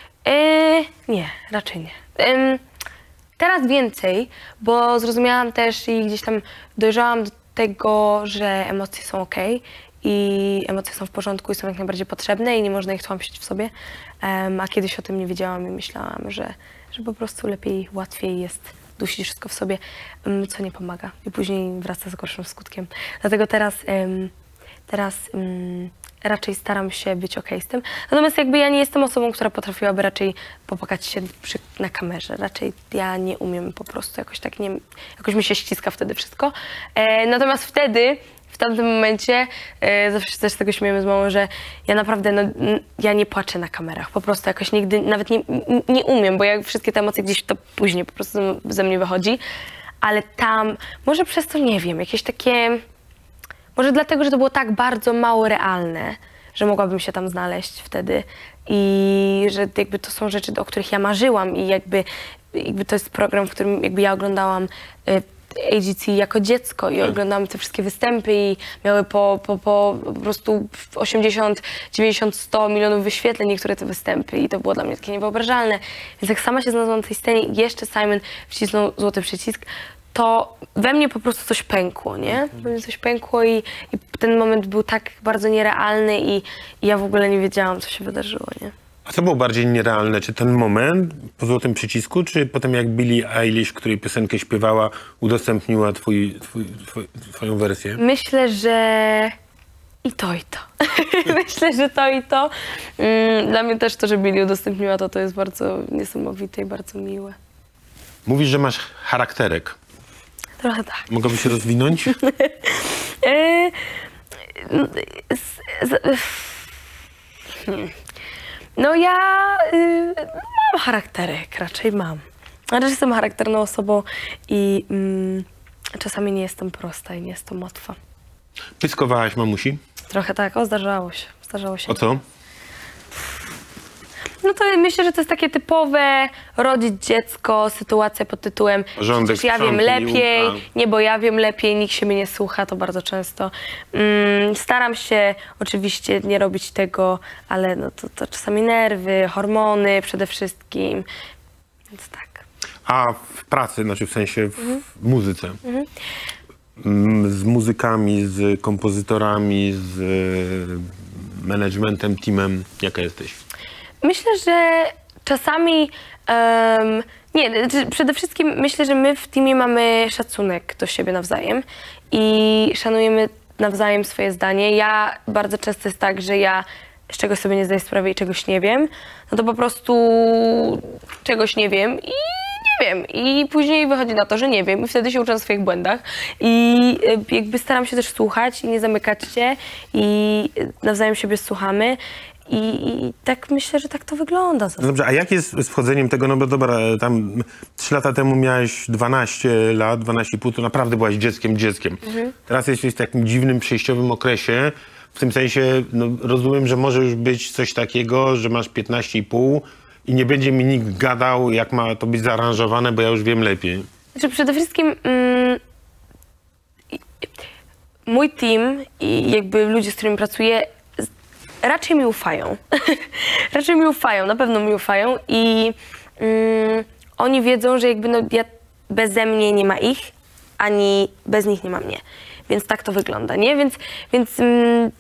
E, nie, raczej nie. Em, teraz więcej, bo zrozumiałam też i gdzieś tam dojrzałam do tego, że emocje są okej i emocje są w porządku i są jak najbardziej potrzebne i nie można ich tłamsić w sobie. Em, a kiedyś o tym nie wiedziałam i myślałam, że, że po prostu lepiej, łatwiej jest dusić wszystko w sobie, em, co nie pomaga i później wraca z gorszym skutkiem. Dlatego teraz, em, teraz em, raczej staram się być okej z tym. Natomiast jakby ja nie jestem osobą, która potrafiłaby raczej popłakać się przy, na kamerze. Raczej ja nie umiem po prostu, jakoś tak nie, jakoś mi się ściska wtedy wszystko. E, natomiast wtedy, w tamtym momencie, e, zawsze się też z tego śmiejemy z mamą, że ja naprawdę, no, n- ja nie płaczę na kamerach. Po prostu jakoś nigdy, nawet nie, n- nie umiem, bo ja wszystkie te emocje gdzieś to później po prostu ze mnie wychodzi. Ale tam, może przez to, nie wiem, jakieś takie... Może dlatego, że to było tak bardzo mało realne, że mogłabym się tam znaleźć wtedy i że jakby to są rzeczy, o których ja marzyłam i jakby, jakby to jest program, w którym jakby ja oglądałam y, A G C jako dziecko i oglądałam te wszystkie występy i miały po, po, po, po prostu osiemdziesiąt, dziewięćdziesiąt, sto milionów wyświetleń niektóre te występy i to było dla mnie takie niewyobrażalne. Więc jak sama się znalazłam na tej scenie i jeszcze Simon wcisnął złoty przycisk, to we mnie po prostu coś pękło, nie? We mnie coś pękło i, i ten moment był tak bardzo nierealny i, i ja w ogóle nie wiedziałam, co się wydarzyło, nie? A co było bardziej nierealne? Czy ten moment po złotym przycisku, czy potem jak Billie Eilish, której piosenkę śpiewała, udostępniła twój, twój, twój, twoją wersję? Myślę, że i to, i to. Myślę, że to i to. Mm, Dla mnie też to, że Billie udostępniła to, to jest bardzo niesamowite i bardzo miłe. Mówisz, że masz charakterek. Trochę tak. Mogłabyś się rozwinąć? Yy, z, z, hmm. No ja y, mam charakterek, raczej mam. Raczej jestem charakterną osobą i mm, czasami nie jestem prosta i nie jestem łatwa. Pyskowałaś mamusi? Trochę tak, o zdarzało się, zdarzało się. O co? no to myślę, że to jest takie typowe rodzić dziecko, sytuacja pod tytułem Porządek, przecież ja wiem sprzątnij, lepiej, a- nie, bo ja wiem lepiej, nikt się mnie nie słucha, to bardzo często. Mm, staram się oczywiście nie robić tego, ale no to, to czasami nerwy, hormony przede wszystkim, więc tak. A w pracy, znaczy w sensie w, w muzyce? Mm, Z muzykami, z kompozytorami, z e, managementem, teamem, jaka jesteś? Myślę, że czasami, em, nie, znaczy przede wszystkim myślę, że my w teamie mamy szacunek do siebie nawzajem i szanujemy nawzajem swoje zdanie. Ja bardzo często jest tak, że ja z czegoś sobie nie zdaję sprawy i czegoś nie wiem, no to po prostu czegoś nie wiem i nie wiem. I później wychodzi na to, że nie wiem i wtedy się uczę na swoich błędach i y, jakby staram się też słuchać i nie zamykać się i y, nawzajem siebie słuchamy. I, I tak myślę, że tak to wygląda. No dobrze, a jak jest z wchodzeniem tego, no bo dobra, tam trzy lata temu miałeś dwanaście lat, dwanaście i pół, to naprawdę byłaś dzieckiem, dzieckiem. Teraz jesteś w takim dziwnym, przejściowym okresie, w tym sensie, no, rozumiem, że może już być coś takiego, że masz piętnaście i pół i nie będzie mi nikt gadał, jak ma to być zaaranżowane, bo ja już wiem lepiej. Znaczy przede wszystkim mm, mój team i jakby ludzie, z którymi pracuję, z- raczej mi ufają. raczej mi ufają, na pewno mi ufają i mm, oni wiedzą, że jakby no, ja, beze mnie nie ma ich, ani bez nich nie ma mnie. Więc tak to wygląda, nie? Więc, więc mm,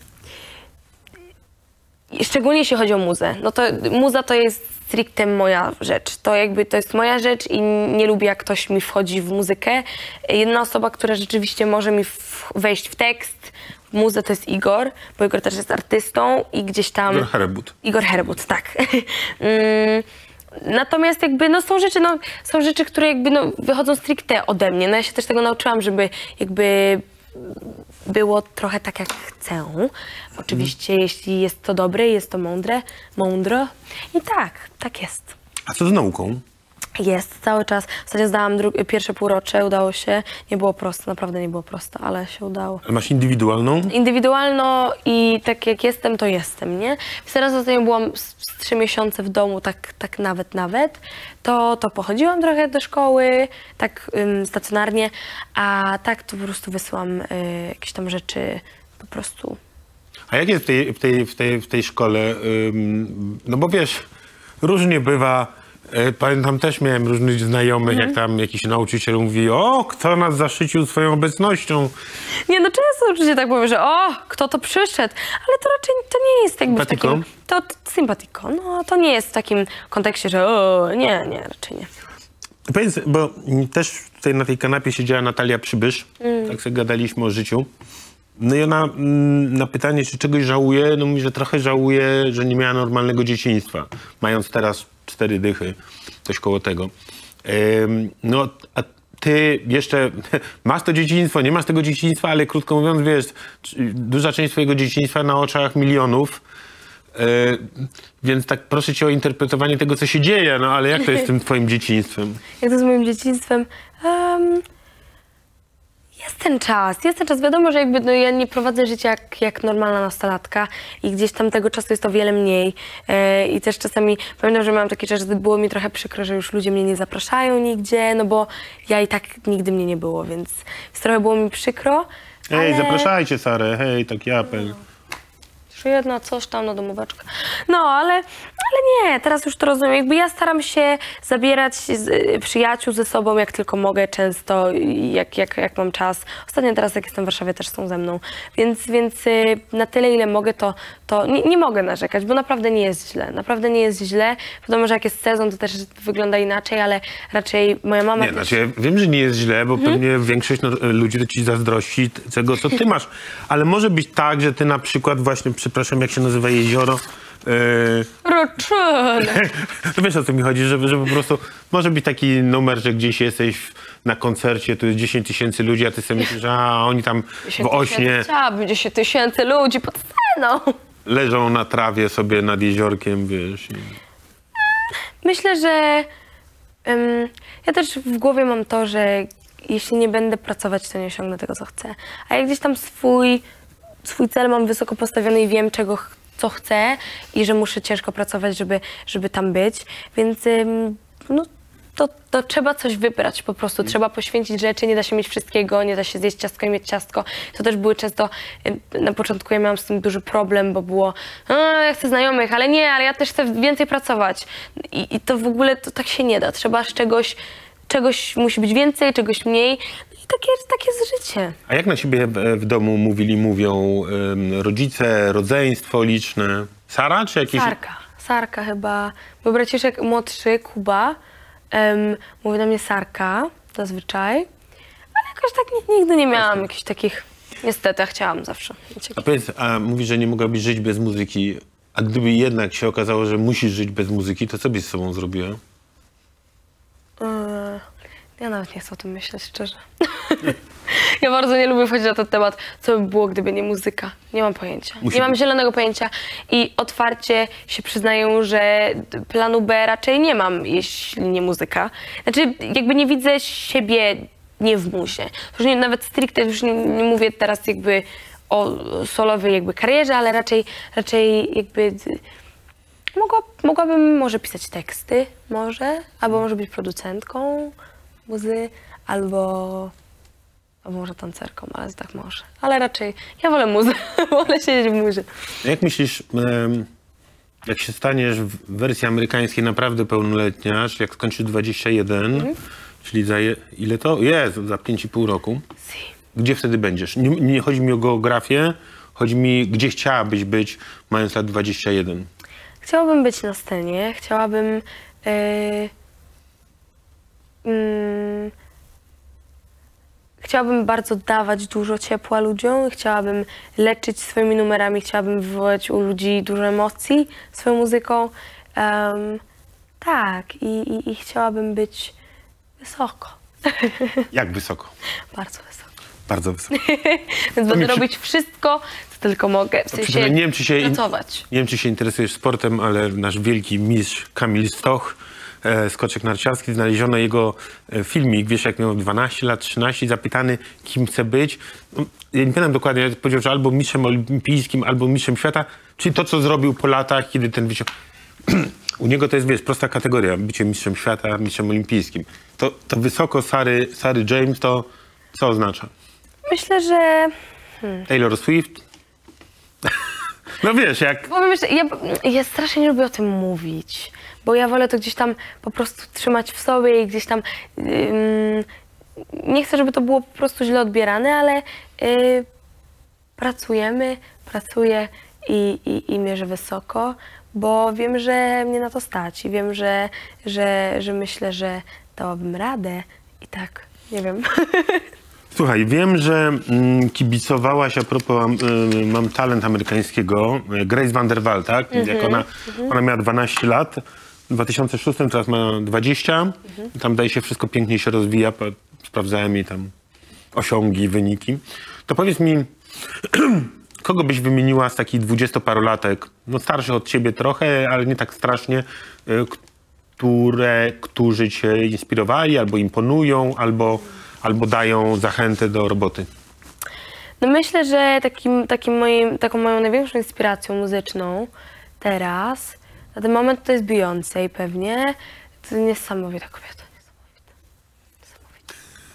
szczególnie jeśli chodzi o muzę, no to muza to jest stricte moja rzecz. To jakby to jest moja rzecz i nie lubię, jak ktoś mi wchodzi w muzykę. Jedna osoba, która rzeczywiście może mi w, wejść w tekst, w muzę, to jest Igor, bo Igor też jest artystą i gdzieś tam... Igor Herbut. Igor Herbut, tak. mm, Natomiast jakby no są rzeczy, no są rzeczy, które jakby no wychodzą stricte ode mnie. No ja się też tego nauczyłam, żeby jakby było trochę tak, jak chcę. Oczywiście, Mhm. jeśli jest to dobre, jest to mądre, mądro. I tak, tak jest. A co z nauką? Jest, cały czas. Ostatnio zdałam dru- pierwsze półrocze, udało się. Nie było prosto, naprawdę nie było prosto, ale się udało. Masz indywidualną? Indywidualno i tak jak jestem, to jestem, nie? Więc teraz ostatnio byłam z, z trzy miesiące w domu, tak, tak nawet, nawet. To, to pochodziłam trochę do szkoły, tak ym, stacjonarnie, a tak to po prostu wysyłam y, jakieś tam rzeczy po prostu. A jak jest w tej, w tej, w tej, w tej szkole? Ym, no bo wiesz, różnie bywa. E, Pamiętam, też miałem różnych znajomych, jak tam jakiś nauczyciel mówi, o, kto nas zaszczycił swoją obecnością. Nie, no często oczywiście tak powiem, że o, kto to przyszedł, ale to raczej to nie jest jakby w Sympatiko? takim... To, to sympatiko, no to nie jest w takim kontekście, że o, nie, nie, raczej nie. Powiedz, bo też tutaj na tej kanapie siedziała Natalia Przybysz, tak sobie gadaliśmy o życiu. No i ona mm, na pytanie, czy czegoś żałuje, no mówi, że trochę żałuje, że nie miała normalnego dzieciństwa, mając teraz cztery dychy, coś koło tego. Ym, no, a ty jeszcze masz to dzieciństwo, nie masz tego dzieciństwa, ale krótko mówiąc, wiesz, c- duża część twojego dzieciństwa na oczach milionów. Yy, więc tak proszę cię o interpretowanie tego, co się dzieje, no ale jak to jest z tym twoim dzieciństwem? Jak to z moim dzieciństwem? Um, jest ten czas, jest ten czas. Wiadomo, że jakby no, ja nie prowadzę życia jak, jak normalna nastolatka i gdzieś tam tego czasu jest o wiele mniej. E, I też czasami pamiętam, że miałam taki czas, że było mi trochę przykro, że już ludzie mnie nie zapraszają nigdzie, no bo ja i tak nigdy mnie nie było, więc, więc trochę było mi przykro. Hej, ale... zapraszajcie Sarę, hej, taki apel. Jeszcze jedna, coś tam na domóweczkę. No, ale, ale nie, teraz już to rozumiem. Jakby ja staram się zabierać z, y, przyjaciół ze sobą, jak tylko mogę, często, i jak, jak, jak mam czas. Ostatnio teraz, jak jestem w Warszawie, też są ze mną. Więc, więc y, na tyle, ile mogę, to, to nie, nie mogę narzekać, bo naprawdę nie jest źle. Naprawdę nie jest źle. Wiadomo, że jak jest sezon, to też wygląda inaczej, ale raczej moja mama Nie, też... znaczy ja wiem, że nie jest źle, bo pewnie większość no, ludzi to ci zazdrości tego, co ty masz. Ale może być tak, że ty na przykład właśnie, przepraszam, jak się nazywa jezioro, yy, Roczone. to wiesz, o co mi chodzi, że, że po prostu może być taki numer, że gdzieś jesteś na koncercie, tu jest dziesięć tysięcy ludzi, a ty sobie myślisz, że a oni tam w ośnie Chciałabym dziesięć tysięcy ludzi pod sceną. leżą na trawie sobie nad jeziorkiem, wiesz. I... Myślę, że um, ja też w głowie mam to, że jeśli nie będę pracować, to nie osiągnę tego, co chcę. A jak gdzieś tam swój, swój cel mam wysoko postawiony i wiem, czego ch- co chcę i że muszę ciężko pracować, żeby, żeby tam być, więc ym, no, to, to trzeba coś wybrać po prostu, mm. trzeba poświęcić rzeczy, nie da się mieć wszystkiego, nie da się zjeść ciastko i mieć ciastko. To też były często, na początku ja miałam z tym duży problem, bo było, a, ja chcę znajomych, ale nie, ale ja też chcę więcej pracować. I, i to w ogóle to tak się nie da, trzeba z czegoś, czegoś musi być więcej, czegoś mniej. No i takie, takie jest życie. A jak na siebie w, w domu mówili, mówią um, rodzice, rodzeństwo liczne? Sara czy jakieś... Sarka, Sarka chyba, bo braciszek młodszy, Kuba, Um, mówi na mnie Sarka, zazwyczaj, ale jakoś tak nigdy nie miałam jakichś takich, niestety, ja chciałam zawsze. A powiedz, a mówisz, że nie mogłabyś żyć bez muzyki, a gdyby jednak się okazało, że musisz żyć bez muzyki, to co byś z sobą zrobiła? Yy, ja nawet nie chcę o tym myśleć, szczerze. Ja bardzo nie lubię wchodzić na ten temat, co by było, gdyby nie muzyka. Nie mam pojęcia. Musi nie mam być. zielonego pojęcia i otwarcie się przyznaję, że planu B raczej nie mam, jeśli nie muzyka. Znaczy, jakby nie widzę siebie nie w muzie. Już nie, nawet stricte, już nie, nie mówię teraz jakby o solowej jakby karierze, ale raczej, raczej jakby mogła, mogłabym może pisać teksty, może, albo może być producentką muzy, albo albo może tancerką, ale tak może. Ale raczej, ja wolę muzę, wolę siedzieć w muzie. Jak myślisz, em, jak się staniesz w wersji amerykańskiej naprawdę pełnoletnia, czyli jak skończysz dwadzieścia jeden, mm. czyli za je, ile to? Jest, za pięć i pół roku. Si. Gdzie wtedy będziesz? Nie, nie chodzi mi o geografię, chodzi mi, gdzie chciałabyś być, mając lat dwadzieścia jeden. Chciałabym być na scenie, chciałabym yy, yy, chciałabym bardzo dawać dużo ciepła ludziom, chciałabym leczyć swoimi numerami, chciałabym wywołać u ludzi dużo emocji swoją muzyką. Um, tak, i, i, i chciałabym być wysoko. Jak wysoko? Bardzo wysoko. Bardzo wysoko. Więc będę przy... robić wszystko, co tylko mogę. W sensie nie wiem, czy się, pracować. Nie wiem, czy się interesujesz sportem, ale nasz wielki mistrz Kamil Stoch, e, skoczek narciarski, znaleziono jego e, filmik, wiesz, jak miał dwanaście lat, trzynaście, zapytany, kim chce być. No, ja nie pamiętam dokładnie, powiedział, że albo mistrzem olimpijskim, albo mistrzem świata, czyli to, co zrobił po latach, kiedy ten wyciąg... U niego to jest, wiesz, prosta kategoria, bycie mistrzem świata, mistrzem olimpijskim. To, to wysoko Sary, Sary James, to co oznacza? Myślę, że... Hmm. Taylor Swift? No wiesz, jak... Powiem jeszcze, ja, ja strasznie nie lubię o tym mówić, bo ja wolę to gdzieś tam po prostu trzymać w sobie i gdzieś tam... Ym, nie chcę, żeby to było po prostu źle odbierane, ale yy, pracujemy, pracuję i, i, i mierzę wysoko, bo wiem, że mnie na to stać i wiem, że, że, że myślę, że dałabym radę i tak, nie wiem. Słuchaj, wiem, że mm, kibicowałaś a propos y, Mam talent amerykańskiego, Grace VanderWaal, tak? Mm-hmm, Jak ona, mm-hmm. ona miała dwanaście lat, w dwa tysiące szóstym, teraz ma dwadzieścia. Mm-hmm. Tam daje się wszystko pięknie się rozwija, sprawdzałem jej tam osiągi, wyniki. To powiedz mi, kogo byś wymieniła z takich dwudziestoparolatek, no starszych od ciebie trochę, ale nie tak strasznie, y, które, którzy cię inspirowali, albo imponują, albo... albo dają zachętę do roboty? No myślę, że takim, takim moim, taką moją największą inspiracją muzyczną teraz, na ten moment to jest Beyoncé pewnie. To niesamowita kobieta, niesamowita. niesamowita.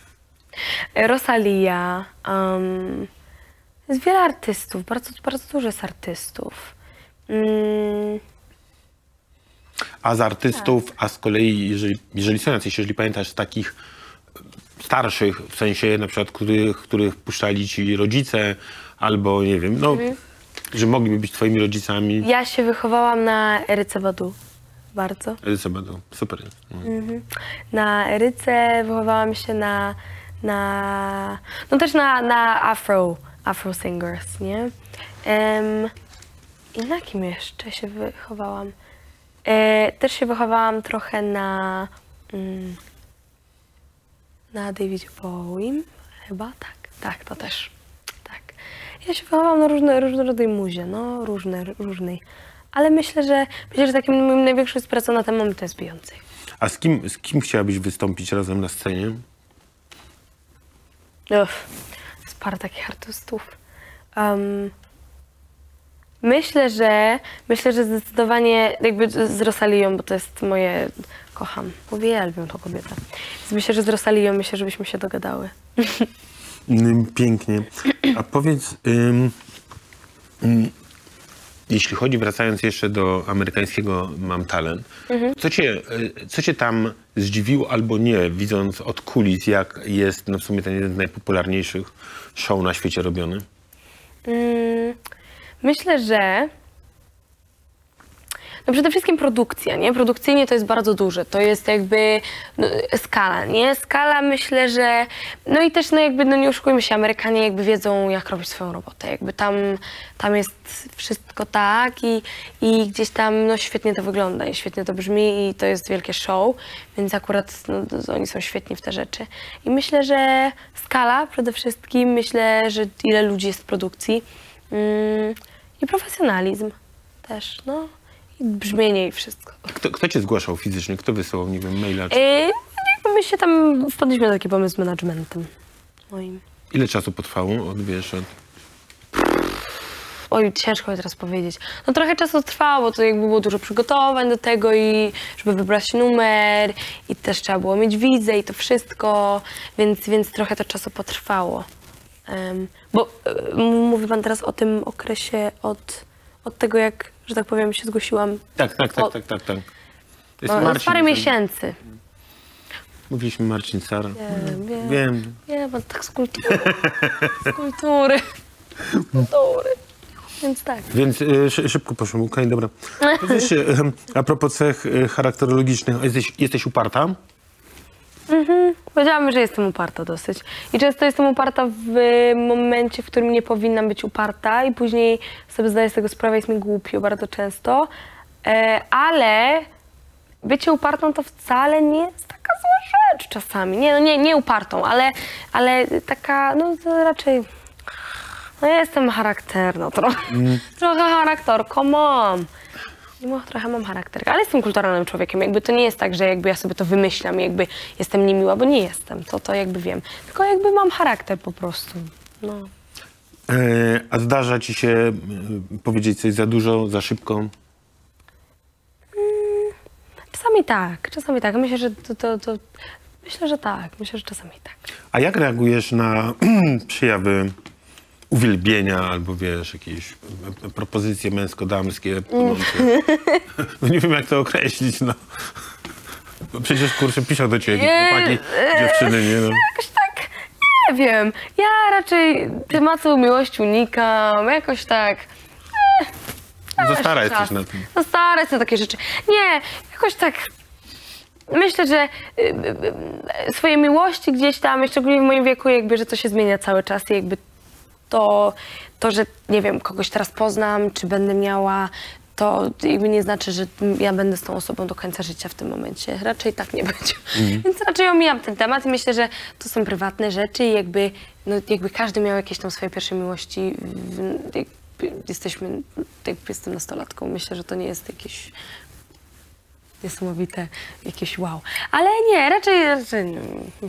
Rosalia. Um, jest wiele artystów, bardzo, bardzo dużo jest artystów. Mm. A z artystów, tak. A z kolei, jeżeli, jeżeli są jacyś, jeżeli pamiętasz, z takich starszych, w sensie na przykład, których, których puszczali ci rodzice, albo nie wiem, no, mhm. że mogliby być twoimi rodzicami. Ja się wychowałam na Eryce Badu. Bardzo. Eryce Badu, super. Mhm. Mhm. Na Eryce wychowałam się na, na no też na, na afro, afro singers, nie? Um, I na kim jeszcze się wychowałam? E, też się wychowałam trochę na... Mm, na Davidzie Bowiem, chyba, tak, tak, to też, tak. Ja się wychowałam na różne, różnorodnej muzie, no, różne, różnej, ale myślę, że myślę, że takim moim największą inspiracją na ten moment to jest Beyoncé. A z kim, z kim chciałabyś wystąpić razem na scenie? Uff, jest parę takich artystów. Um, Myślę, że myślę, że zdecydowanie jakby z z Rosalią, bo to jest moje, kocham, uwielbiam tą kobietę. Więc myślę, że z Rosalią myślę, żebyśmy się dogadały. Mm, Pięknie. A powiedz, ym, ym, jeśli chodzi, wracając jeszcze do amerykańskiego Mam Talent, Mhm. co, cię, y, co cię tam zdziwiło albo nie, widząc od kulis, jak jest no w sumie ten jeden z najpopularniejszych show na świecie robiony? Mm, myślę, że no przede wszystkim produkcja, nie? Produkcyjnie to jest bardzo duże. To jest jakby no, skala, nie? Skala myślę, że no i też no jakby no nie oszukujmy się, Amerykanie jakby wiedzą, jak robić swoją robotę. Jakby tam, tam jest wszystko tak i, i gdzieś tam no świetnie to wygląda i świetnie to brzmi i to jest wielkie show, więc akurat no, to, oni są świetni w te rzeczy. I myślę, że skala przede wszystkim, myślę, że ile ludzi jest w produkcji mm, i profesjonalizm też, no. I brzmienie i wszystko. Kto, kto cię zgłaszał fizycznie? Kto wysyłał, nie wiem, maila? Czy... Yy, my się tam wpadliśmy na taki pomysł z managementem moim. Ile czasu potrwało od, wiesz, od... Oj, ciężko mi teraz powiedzieć. No trochę czasu trwało, bo to jakby było dużo przygotowań do tego i żeby wybrać numer i też trzeba było mieć widzę i to wszystko, więc, więc trochę to czasu potrwało. Um, bo y, mówi pan teraz o tym okresie od, od tego, jak, że tak powiem, się zgłosiłam. Tak, tak, tak, O- tak, tak, tak. To jest No, Marcin, parę ten- miesięcy. Mówiliśmy Marcin Sara. Wiem, wiem. Wiem. Nie, bo tak z kultury. Z kultury. Z kultury. Więc tak. Więc y, szy- szybko poszło. Okej, dobra. Powiedz, y, a propos cech y, charakterologicznych, a jesteś, jesteś uparta? Powiedziałam, że jestem uparta dosyć. I często jestem uparta w momencie, w którym nie powinnam być uparta i później sobie zdaję z tego sprawę, jest mi głupio bardzo często. E, ale bycie upartą to wcale nie jest taka zła rzecz czasami. Nie, no nie, nie upartą, ale, ale taka, no to raczej... No ja jestem charakterną, trochę, trochę charakterką mam. No, trochę mam charakter, ale jestem kulturalnym człowiekiem. Jakby to nie jest tak, że jakby ja sobie to wymyślam i jakby jestem niemiła, bo nie jestem. To, to jakby wiem. Tylko jakby mam charakter po prostu. No. E, a zdarza ci się y, powiedzieć coś za dużo, za szybko? Czasami tak, czasami tak. Myślę, że to, to, to myślę, że tak. Myślę, że czasami tak. A jak reagujesz na przejawy uwielbienia albo, wiesz, jakieś e, propozycje męsko-damskie płynące? No nie wiem, jak to określić, no. No przecież, kurczę, piszą do ciebie Nie. chłopaki, dziewczyny, nie no. Jakoś tak, nie wiem. Ja raczej tematu miłości unikam, jakoś tak. Za stara Czas. jesteś na tym. No stare są takie rzeczy. Nie, jakoś tak. Myślę, że y, y, y, swoje miłości gdzieś tam, szczególnie w moim wieku, jakby, że to się zmienia cały czas i jakby to, to, że nie wiem, kogoś teraz poznam, czy będę miała, to jakby nie znaczy, że ja będę z tą osobą do końca życia w tym momencie. Raczej tak nie będzie. Więc raczej omijam ten temat i myślę, że to są prywatne rzeczy i jakby, no, jakby każdy miał jakieś tam swoje pierwsze miłości. W, jakby jesteśmy, jakby jestem nastolatką. Myślę, że to nie jest jakieś niesamowite, jakieś wow. Ale nie, raczej, raczej nie.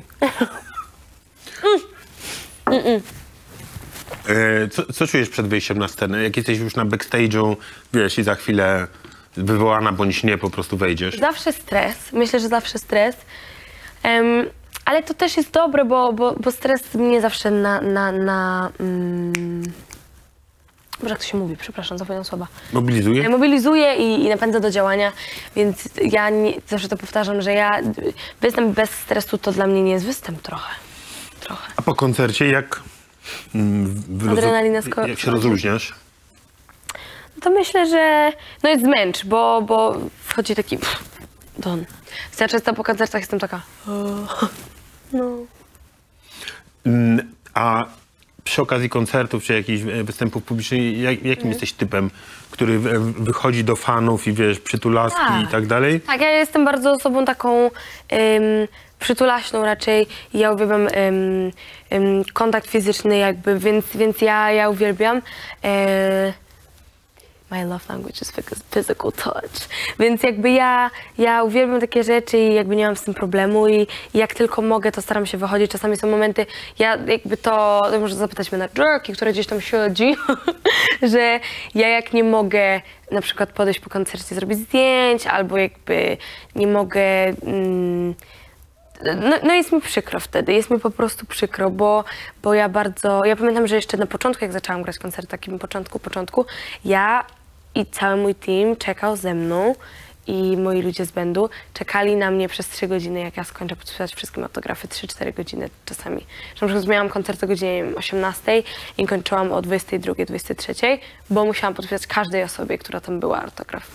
E, co, co czujesz przed wyjściem na scenę? Jak jesteś już na backstage'u, wiesz, i za chwilę wywołana bądź nie, po prostu wejdziesz? Zawsze stres. Myślę, że zawsze stres. Em, ale to też jest dobre, bo, bo, bo stres mnie zawsze na... na, na mm... Boże, jak to się mówi? Przepraszam, zapomniałam słowa. Mobilizuje? Mobilizuje i, i napędza do działania, więc ja nie, zawsze to powtarzam, że ja występ bez stresu to dla mnie nie jest występ trochę. Trochę. A po koncercie jak... mm, wyluzu- Adrenalina sko- Jak się rozluźniasz? To myślę, że no jest zmęcz, bo, bo wchodzi taki pff, don. Ja często po koncertach jestem taka... No. Mm, A przy okazji koncertów czy jakichś e, występów publicznych, jak, jakim jesteś typem, który w- wychodzi do fanów i wiesz, przytulaski Tak. i tak dalej? Tak, ja jestem bardzo osobą taką ym, przytulaśną raczej. Ja uwielbiam ym, ym, kontakt fizyczny jakby, więc, więc ja, ja uwielbiam. E, my love language is physical touch. Więc jakby ja, ja uwielbiam takie rzeczy i jakby nie mam z tym problemu i, i jak tylko mogę, to staram się wychodzić. Czasami są momenty, ja jakby to, to może zapytać menadżerki, która gdzieś tam siedzi, że ja jak nie mogę na przykład podejść po koncercie, zrobić zdjęć, albo jakby nie mogę... Mm, No, no jest mi przykro wtedy, jest mi po prostu przykro, bo, bo ja bardzo, ja pamiętam, że jeszcze na początku, jak zaczęłam grać koncert, takim początku, początku, ja i cały mój team czekał ze mną i moi ludzie z bandu czekali na mnie przez trzy godziny, jak ja skończę podpisać wszystkim autografy, trzy cztery godziny czasami. Że na przykład miałam koncert o godzinie osiemnastej i kończyłam o dwudziestej drugiej, dwudziestej trzeciej, bo musiałam podpisać każdej osobie, która tam była, autograf.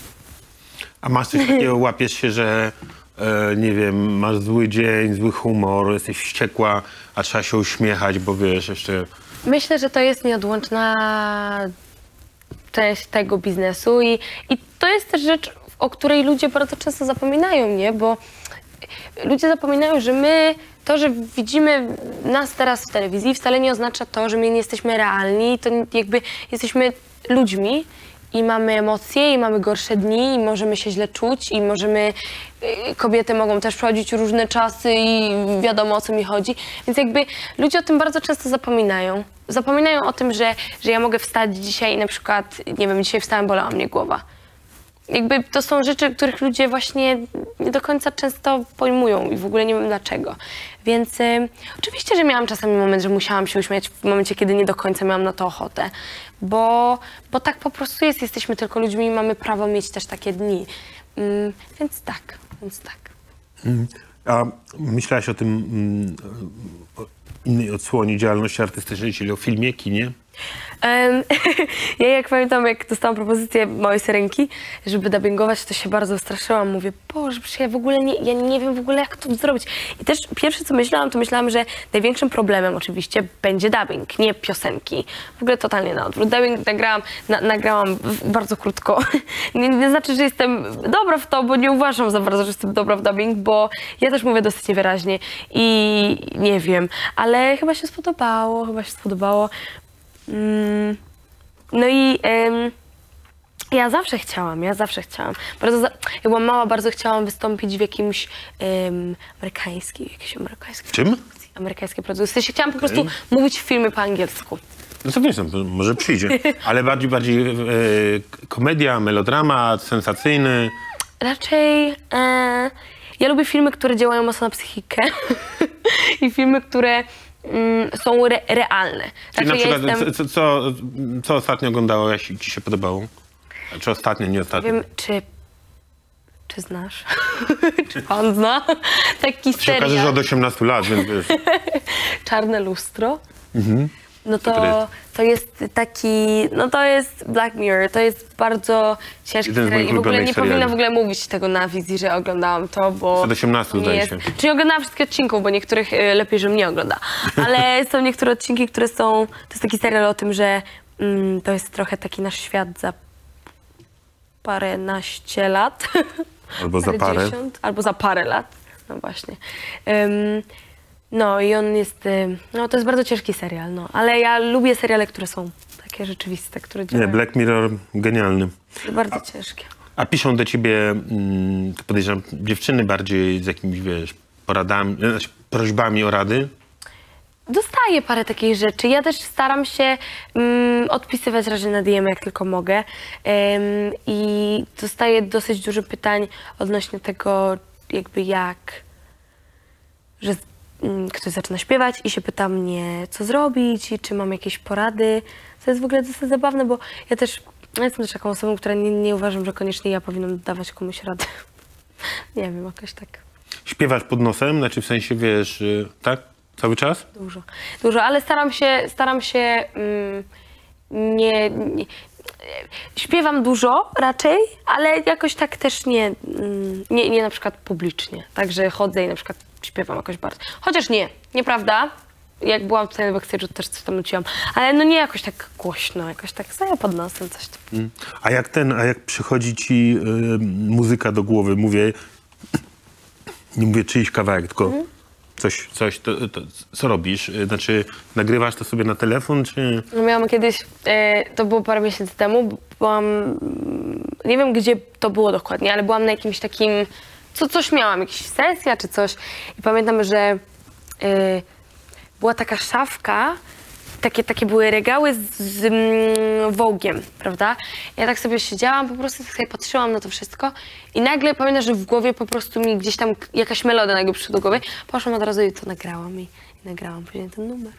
A masz coś takiego, łapiesz się, że e, nie wiem, masz zły dzień, zły humor, jesteś wściekła, a trzeba się uśmiechać, bo wiesz, jeszcze... Myślę, że to jest nieodłączna część tego biznesu i, i to jest też rzecz, o której ludzie bardzo często zapominają, nie? Bo ludzie zapominają, że my, to, że widzimy nas teraz w telewizji, wcale nie oznacza to, że my nie jesteśmy realni, to jakby jesteśmy ludźmi i mamy emocje, i mamy gorsze dni, i możemy się źle czuć, i możemy, kobiety mogą też przechodzić różne czasy i wiadomo, o co mi chodzi. Więc jakby ludzie o tym bardzo często zapominają. Zapominają o tym, że, że ja mogę wstać dzisiaj i na przykład, nie wiem, dzisiaj wstałem, bolała mnie głowa. Jakby to są rzeczy, których ludzie właśnie nie do końca często pojmują i w ogóle nie wiem dlaczego. Więc y, oczywiście, że miałam czasami moment, że musiałam się uśmiać w momencie, kiedy nie do końca miałam na to ochotę. Bo, bo tak po prostu jest, jesteśmy tylko ludźmi i mamy prawo mieć też takie dni. Mm, więc tak, więc tak. Mm. A myślałaś o tym mm, o innej odsłonie działalności artystycznej, czyli o filmie, kinie? Um, ja jak pamiętam, jak dostałam propozycję Małej Syrenki, żeby dubbingować, to się bardzo wystraszyłam. Mówię, Boże, przecież ja w ogóle nie, ja nie wiem w ogóle, jak to zrobić. I też pierwsze, co myślałam, to myślałam, że największym problemem oczywiście będzie dubbing, nie piosenki. W ogóle totalnie na odwrót. Dubbing nagrałam, na, nagrałam bardzo krótko. nie, nie znaczy, że jestem dobra w to, bo nie uważam za bardzo, że jestem dobra w dubbing, bo ja też mówię dosyć niewyraźnie i nie wiem, ale chyba się spodobało, chyba się spodobało. Mm, no i um, ja zawsze chciałam, ja zawsze chciałam. Bardzo za, jak byłam mała, bardzo chciałam wystąpić w jakimś um, amerykańskiej, jakiejś amerykańskiej Czym? produkcji, amerykańskiej produkcji. W sensie chciałam po prostu mówić filmy po angielsku. No to wiesz, no, może przyjdzie. Ale bardziej, bardziej e, komedia, melodramat, sensacyjny. Raczej e, ja lubię filmy, które działają mocno na psychikę i filmy, które Mm, są re realne. Czyli Znaczy, na przykład, ja jestem... co, co, co ostatnio oglądałaś i ci się podobało? Czy ostatnio, nie ostatnio? Wiem, czy... Czy znasz? Czy pan zna? Taki Się okaże, że serial. od osiemnastu lat, więc wiesz. Czarne lustro. Mhm. No to, to jest taki, no to jest Black Mirror, to jest bardzo ciężki Jeden z serial moich i w ogóle ulubionych nie seriali. powinna w ogóle mówić tego na wizji, że oglądałam to, bo... Od osiemnastu nie zdaje jest... się. Czyli oglądałam wszystkie odcinków, bo niektórych y, lepiej, żebym nie ogląda. Ale są niektóre odcinki, które są, to jest taki serial o tym, że mm, to jest trochę taki nasz świat za paręnaście lat. Albo za parę. dziesiąt, albo za parę lat, no właśnie. Um, No i on jest, y, no to jest bardzo ciężki serial, no. Ale ja lubię seriale, które są takie rzeczywiste, które działają. Nie, Black Mirror genialny. Bardzo ciężkie. A piszą do ciebie, mm, to podejrzewam, dziewczyny bardziej z jakimiś, wiesz, poradami, znaczy prośbami o rady? Dostaję parę takich rzeczy. Ja też staram się um, odpisywać raczej na D M, jak tylko mogę. Um, I dostaję dosyć dużo pytań odnośnie tego, jakby jak, że um, ktoś zaczyna śpiewać i się pyta mnie, co zrobić i czy mam jakieś porady. To jest w ogóle dosyć zabawne, bo ja też ja jestem też taką osobą, która nie, nie uważam, że koniecznie ja powinnam dawać komuś radę. Nie wiem, jakoś tak. Śpiewasz pod nosem, znaczy w sensie, wiesz, y, tak? Cały czas? Dużo, dużo, ale staram się, staram się mm, nie, nie... Śpiewam dużo raczej, ale jakoś tak też nie, mm, nie, nie na przykład publicznie. Także chodzę i na przykład śpiewam jakoś bardzo. Chociaż nie, nieprawda. Jak byłam tutaj na backstage'u, to też coś tam nuciłam. Ale no nie jakoś tak głośno, jakoś tak stoję pod nosem, coś tam. Mm. A jak ten, a jak przychodzi ci y, muzyka do głowy, mówię, nie mówię czyjś kawałek, tylko Mhm. coś, coś to, to co robisz? Znaczy, nagrywasz to sobie na telefon, czy... No miałam kiedyś, e, to było parę miesięcy temu, byłam, nie wiem gdzie to było dokładnie, ale byłam na jakimś takim, co, coś miałam, jakaś sesja czy coś i pamiętam, że e, była taka szafka, takie, takie były regały z, z mm, Vogue'iem, prawda? Ja tak sobie siedziałam, po prostu tak sobie patrzyłam na to wszystko i nagle pamiętam, że w głowie po prostu mi gdzieś tam jakaś melodia nagle przyszła do głowy. Poszłam od razu i to nagrałam i, i nagrałam później ten numer.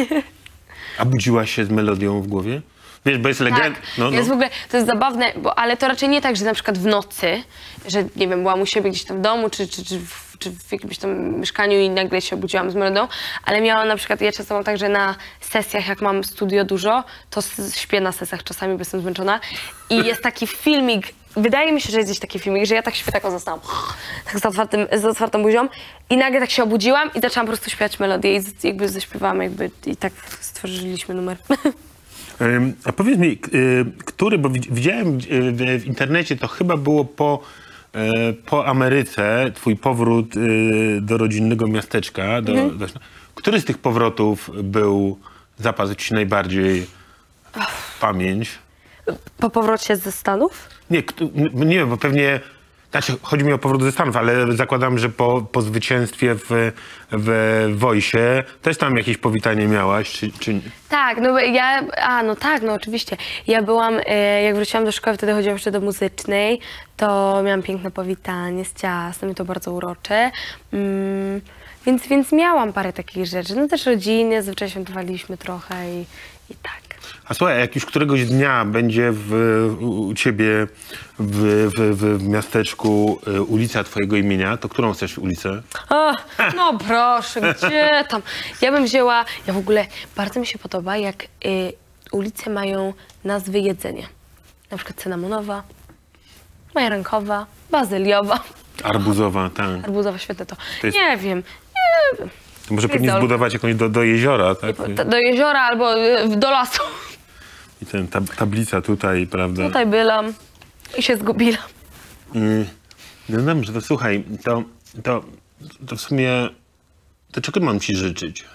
A budziłaś się z melodią w głowie? Wiesz, bo jest legenda. Tak, No, no. jest w ogóle, to jest zabawne, bo, ale to raczej nie tak, że na przykład w nocy, że nie wiem, byłam u siebie gdzieś tam w domu, czy, czy, czy, w, czy w jakimś tam mieszkaniu i nagle się obudziłam z melodią, ale miałam na przykład, ja często mam tak, że na sesjach, jak mam studio dużo, to s- śpię na sesjach czasami, bo jestem zmęczona i jest taki filmik, wydaje mi się, że jest gdzieś taki filmik, że ja tak śpię, tak o zostałam, tak z, otwartym, z otwartą buzią i nagle tak się obudziłam i zaczęłam po prostu śpiewać melodię i z, jakby zaśpiewałam jakby i tak stworzyliśmy numer. Ym, A powiedz mi, y, który, bo widz- widziałem y, w, w internecie, to chyba było po, y, po Ameryce, twój powrót y, do rodzinnego miasteczka. Do, Mhm. do, który z tych powrotów był, zapadł ci najbardziej w pamięć? Po powrocie ze Stanów? Nie, kto- n- nie wiem, bo pewnie, znaczy chodzi mi o powrót ze Stanów, ale zakładam, że po, po zwycięstwie w, w Voice'ie też tam jakieś powitanie miałaś, czy, czy... Tak, no bo ja, a no tak, no oczywiście. Ja byłam, e, jak wróciłam do szkoły, wtedy chodziłam jeszcze do muzycznej, to miałam piękne powitanie z ciastem i to bardzo urocze. Mm, więc, więc miałam parę takich rzeczy. No też rodziny, zazwyczaj świętowaliśmy trochę i, i tak. A słuchaj, jak już któregoś dnia będzie w, u u ciebie w, w, w miasteczku y, ulica twojego imienia, to którą chcesz ulicę? O, no proszę, gdzie tam? Ja bym wzięła, ja w ogóle bardzo mi się podoba, jak y, ulice mają nazwy jedzenia. Na przykład cynamonowa, majarankowa, bazyliowa, Arbuzowa, tak. arbuzowa, świetne to. To jest- Nie wiem, To może pewnie Gryzol. zbudować jakąś do, do jeziora, tak? do, do jeziora albo y, do lasu. I ten, tab, tablica tutaj, prawda? Tutaj byłam i się zgubiłam. Y, no dobrze, to słuchaj, to, to, to w sumie, to czego mam ci życzyć?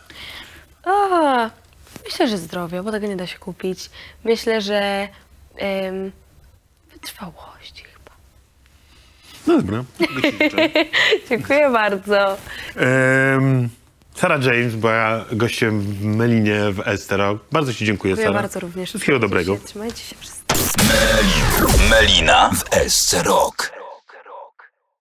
A, myślę, że zdrowia, bo tego nie da się kupić. Myślę, że em, wytrwałości chyba. No dobra, tego ci życzę. Dziękuję bardzo. Em, Sarah James była gościem w Melinie w Estero. Bardzo ci dziękuję, Dziękuję Sara. bardzo również. Wszystkiego dobrego. Trzymajcie się, trzymajcie się przez... Melina w S C Rock.